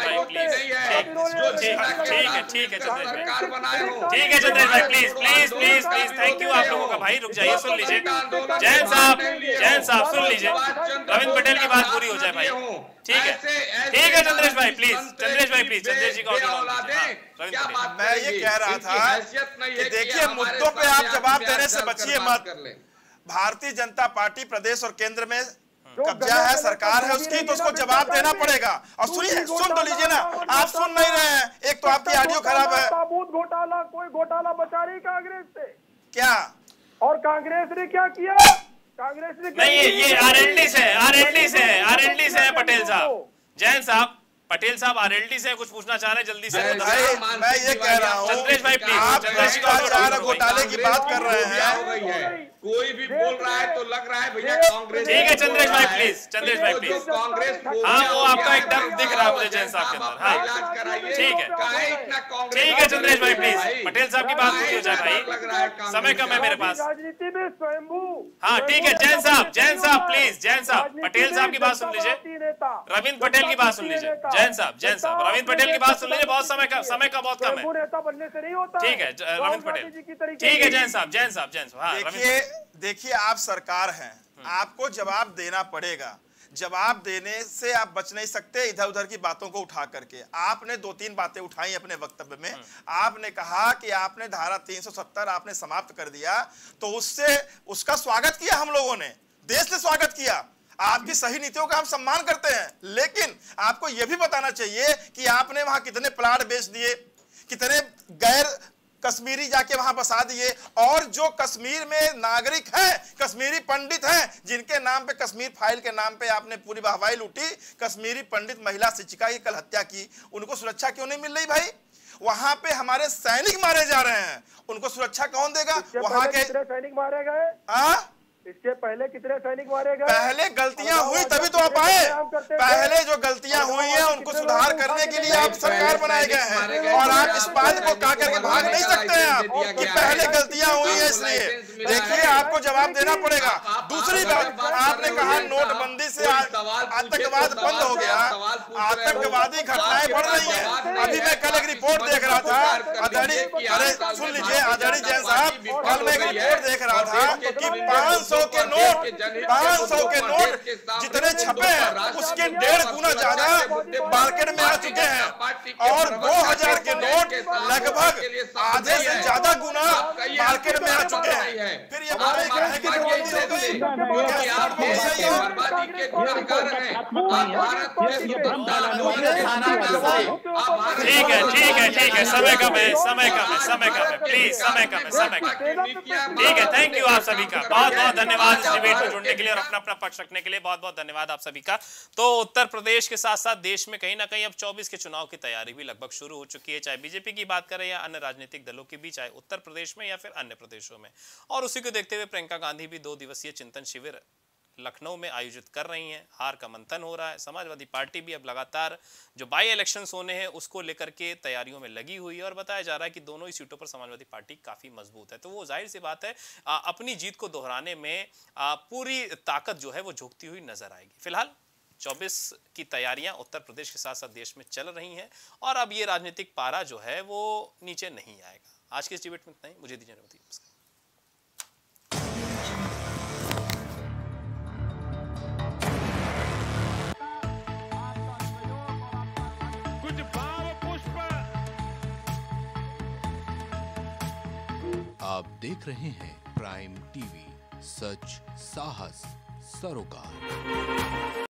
भाई, प्लीज थैंक यू आप लोगों का। भाई रुक जाइए, सुन लीजिए जैन साहब सुन लीजिए, रविंद्र पटेल की बात पूरी हो जाए भाई। ठीक है चंद्रेश भाई प्लीज, चंद्रेश जी को मैं ये कह रहा था कि देखिए, मुद्दों पे आप जवाब देने से बचिए मत। भारतीय जनता पार्टी प्रदेश और केंद्र में कब्जा है, सरकार है उसकी, तो उसको जवाब देना पड़ेगा। और सुनिए, सुन तो लीजिए ना, आप सुन नहीं रहे हैं। एक तो आपकी ऑडियो खराब है। साबुत घोटाला, कोई घोटाला बचा रही कांग्रेस से क्या? और कांग्रेस ने क्या किया? कांग्रेस ने नहीं, ये आरएलडी से है पटेल साहब। जैन साहब, पटेल साहब आरएलटी से कुछ पूछना चाह रहे हैं, जल्दी से। मैं ये कह रहा हूँ, चंद्रेश भाई प्लीज, आप भ्रष्टाचार घोटाले की बात कर रहे हैं। कोई भी बोल रहा है तो लग रहा है भैया कांग्रेस। ठीक है चंद्रेश भाई प्लीज, चंद्रेश भाई प्लीज। कांग्रेस हाँ वो आपका एक डर दिख रहा है मुझे जैन साहब के अंदर। हाँ ठीक है, ठीक है चंद्रेश भाई प्लीज, पटेल साहब की बात पूरी हो जाए भाई, समय कम है मेरे पास। राजनीति में स्वयंभू। हाँ ठीक है जैन साहब प्लीज, जैन साहब पटेल साहब की बात सुन लीजिए, रविंद्र पटेल की बात सुन लीजिए। जैन साहब रविंद्र पटेल की बात सुन लीजिए, बहुत समय का बहुत कम है। नेता बनने से नहीं होता। ठीक है रविंद्र पटेल, ठीक है जैन साहब। देखिए आप सरकार हैं, आपको जवाब देना पड़ेगा। जवाब देने से आप बच नहीं सकते इधर उधर की बातों को उठा करके। आपने 2-3 बातें उठाई अपने वक्तव्य में। आपने कहा कि आपने धारा 370 आपने समाप्त कर दिया, तो उसका स्वागत किया हम लोगों ने, देश ने स्वागत किया। आपकी सही नीतियों का हम सम्मान करते हैं, लेकिन आपको यह भी बताना चाहिए कि आपने वहां कितने प्लाट बेच दिए, कितने गैर कश्मीरी जाके वहां बसा दिए, और जो कश्मीर में नागरिक हैं, कश्मीरी पंडित हैं, जिनके नाम पे कश्मीर फाइल के नाम पे आपने पूरी वाहवाही लूटी, कश्मीरी पंडित महिला शिक्षिका की कल हत्या की, उनको सुरक्षा क्यों नहीं मिल रही भाई? वहां पे हमारे सैनिक मारे जा रहे हैं, उनको सुरक्षा कौन देगा? वहां के सैनिक मारे गए। इसके पहले कितने सैनिक मारे गए? पहले गलतियां हुई तभी तो आप आए। पहले जो गलतियां हुई हैं उनको सुधार करने के लिए आप सरकार बनाए गए हैं, और आप इस बात को कहा करके भाग नहीं सकते हैं आप कि पहले गलतियां हुई है। इसलिए देखिए आपको जवाब देना पड़ेगा। दूसरी बात, आपने कहा नोटबंदी से आतंकवाद बंद हो गया, आतंकवादी घटनाएं बढ़ रही हैं। अभी मैं कल एक रिपोर्ट देख रहा था, अरे सुन लीजिए आदरणीय जैन साहब, कल मैं एक रिपोर्ट देख रहा था कि 500 के नोट जितने छपे हैं उसके 1.5 गुना ज्यादा मार्केट में आ चुके हैं, और 2000 के नोट लगभग आधे से ज्यादा गुना मार्केट में आ चुके हैं। फिर ये ठीक है समय कम है प्लीज, समय कम है। ठीक है, थैंक यू आप सभी का, बहुत धन्यवाद इस डिबेट में जुड़ने के लिए और अपना पक्ष रखने के लिए। बहुत धन्यवाद आप सभी का। तो उत्तर प्रदेश के साथ साथ देश में कहीं ना कहीं अब 24 के चुनाव की तैयारी भी लगभग शुरू हो चुकी है, चाहे बीजेपी की बात करें या अन्य राजनीतिक दलों की भी, चाहे उत्तर प्रदेश में या फिर अन्य प्रदेशों में। और उसी को देखते हुए प्रियंका गांधी भी 2 दिवसीय चिंतन शिविर लखनऊ में आयोजित कर रही हैं। हार का मंथन हो रहा है। समाजवादी पार्टी भी अब लगातार जो बाई इलेक्शंस होने हैं उसको लेकर के तैयारियों में लगी हुई है, और बताया जा रहा है कि दोनों ही सीटों पर समाजवादी पार्टी काफी मजबूत है। तो वो जाहिर सी बात है अपनी जीत को दोहराने में पूरी ताकत जो है वो झोंकती हुई नजर आएगी। फिलहाल 24 की तैयारियां उत्तर प्रदेश के साथ साथ देश में चल रही हैं, और अब ये राजनीतिक पारा जो है वो नीचे नहीं आएगा। आज के इस डिबेट में इतना ही, मुझे दीजिए नमस्कार। आप देख रहे हैं प्राइम टीवी, सच साहस सरोकार।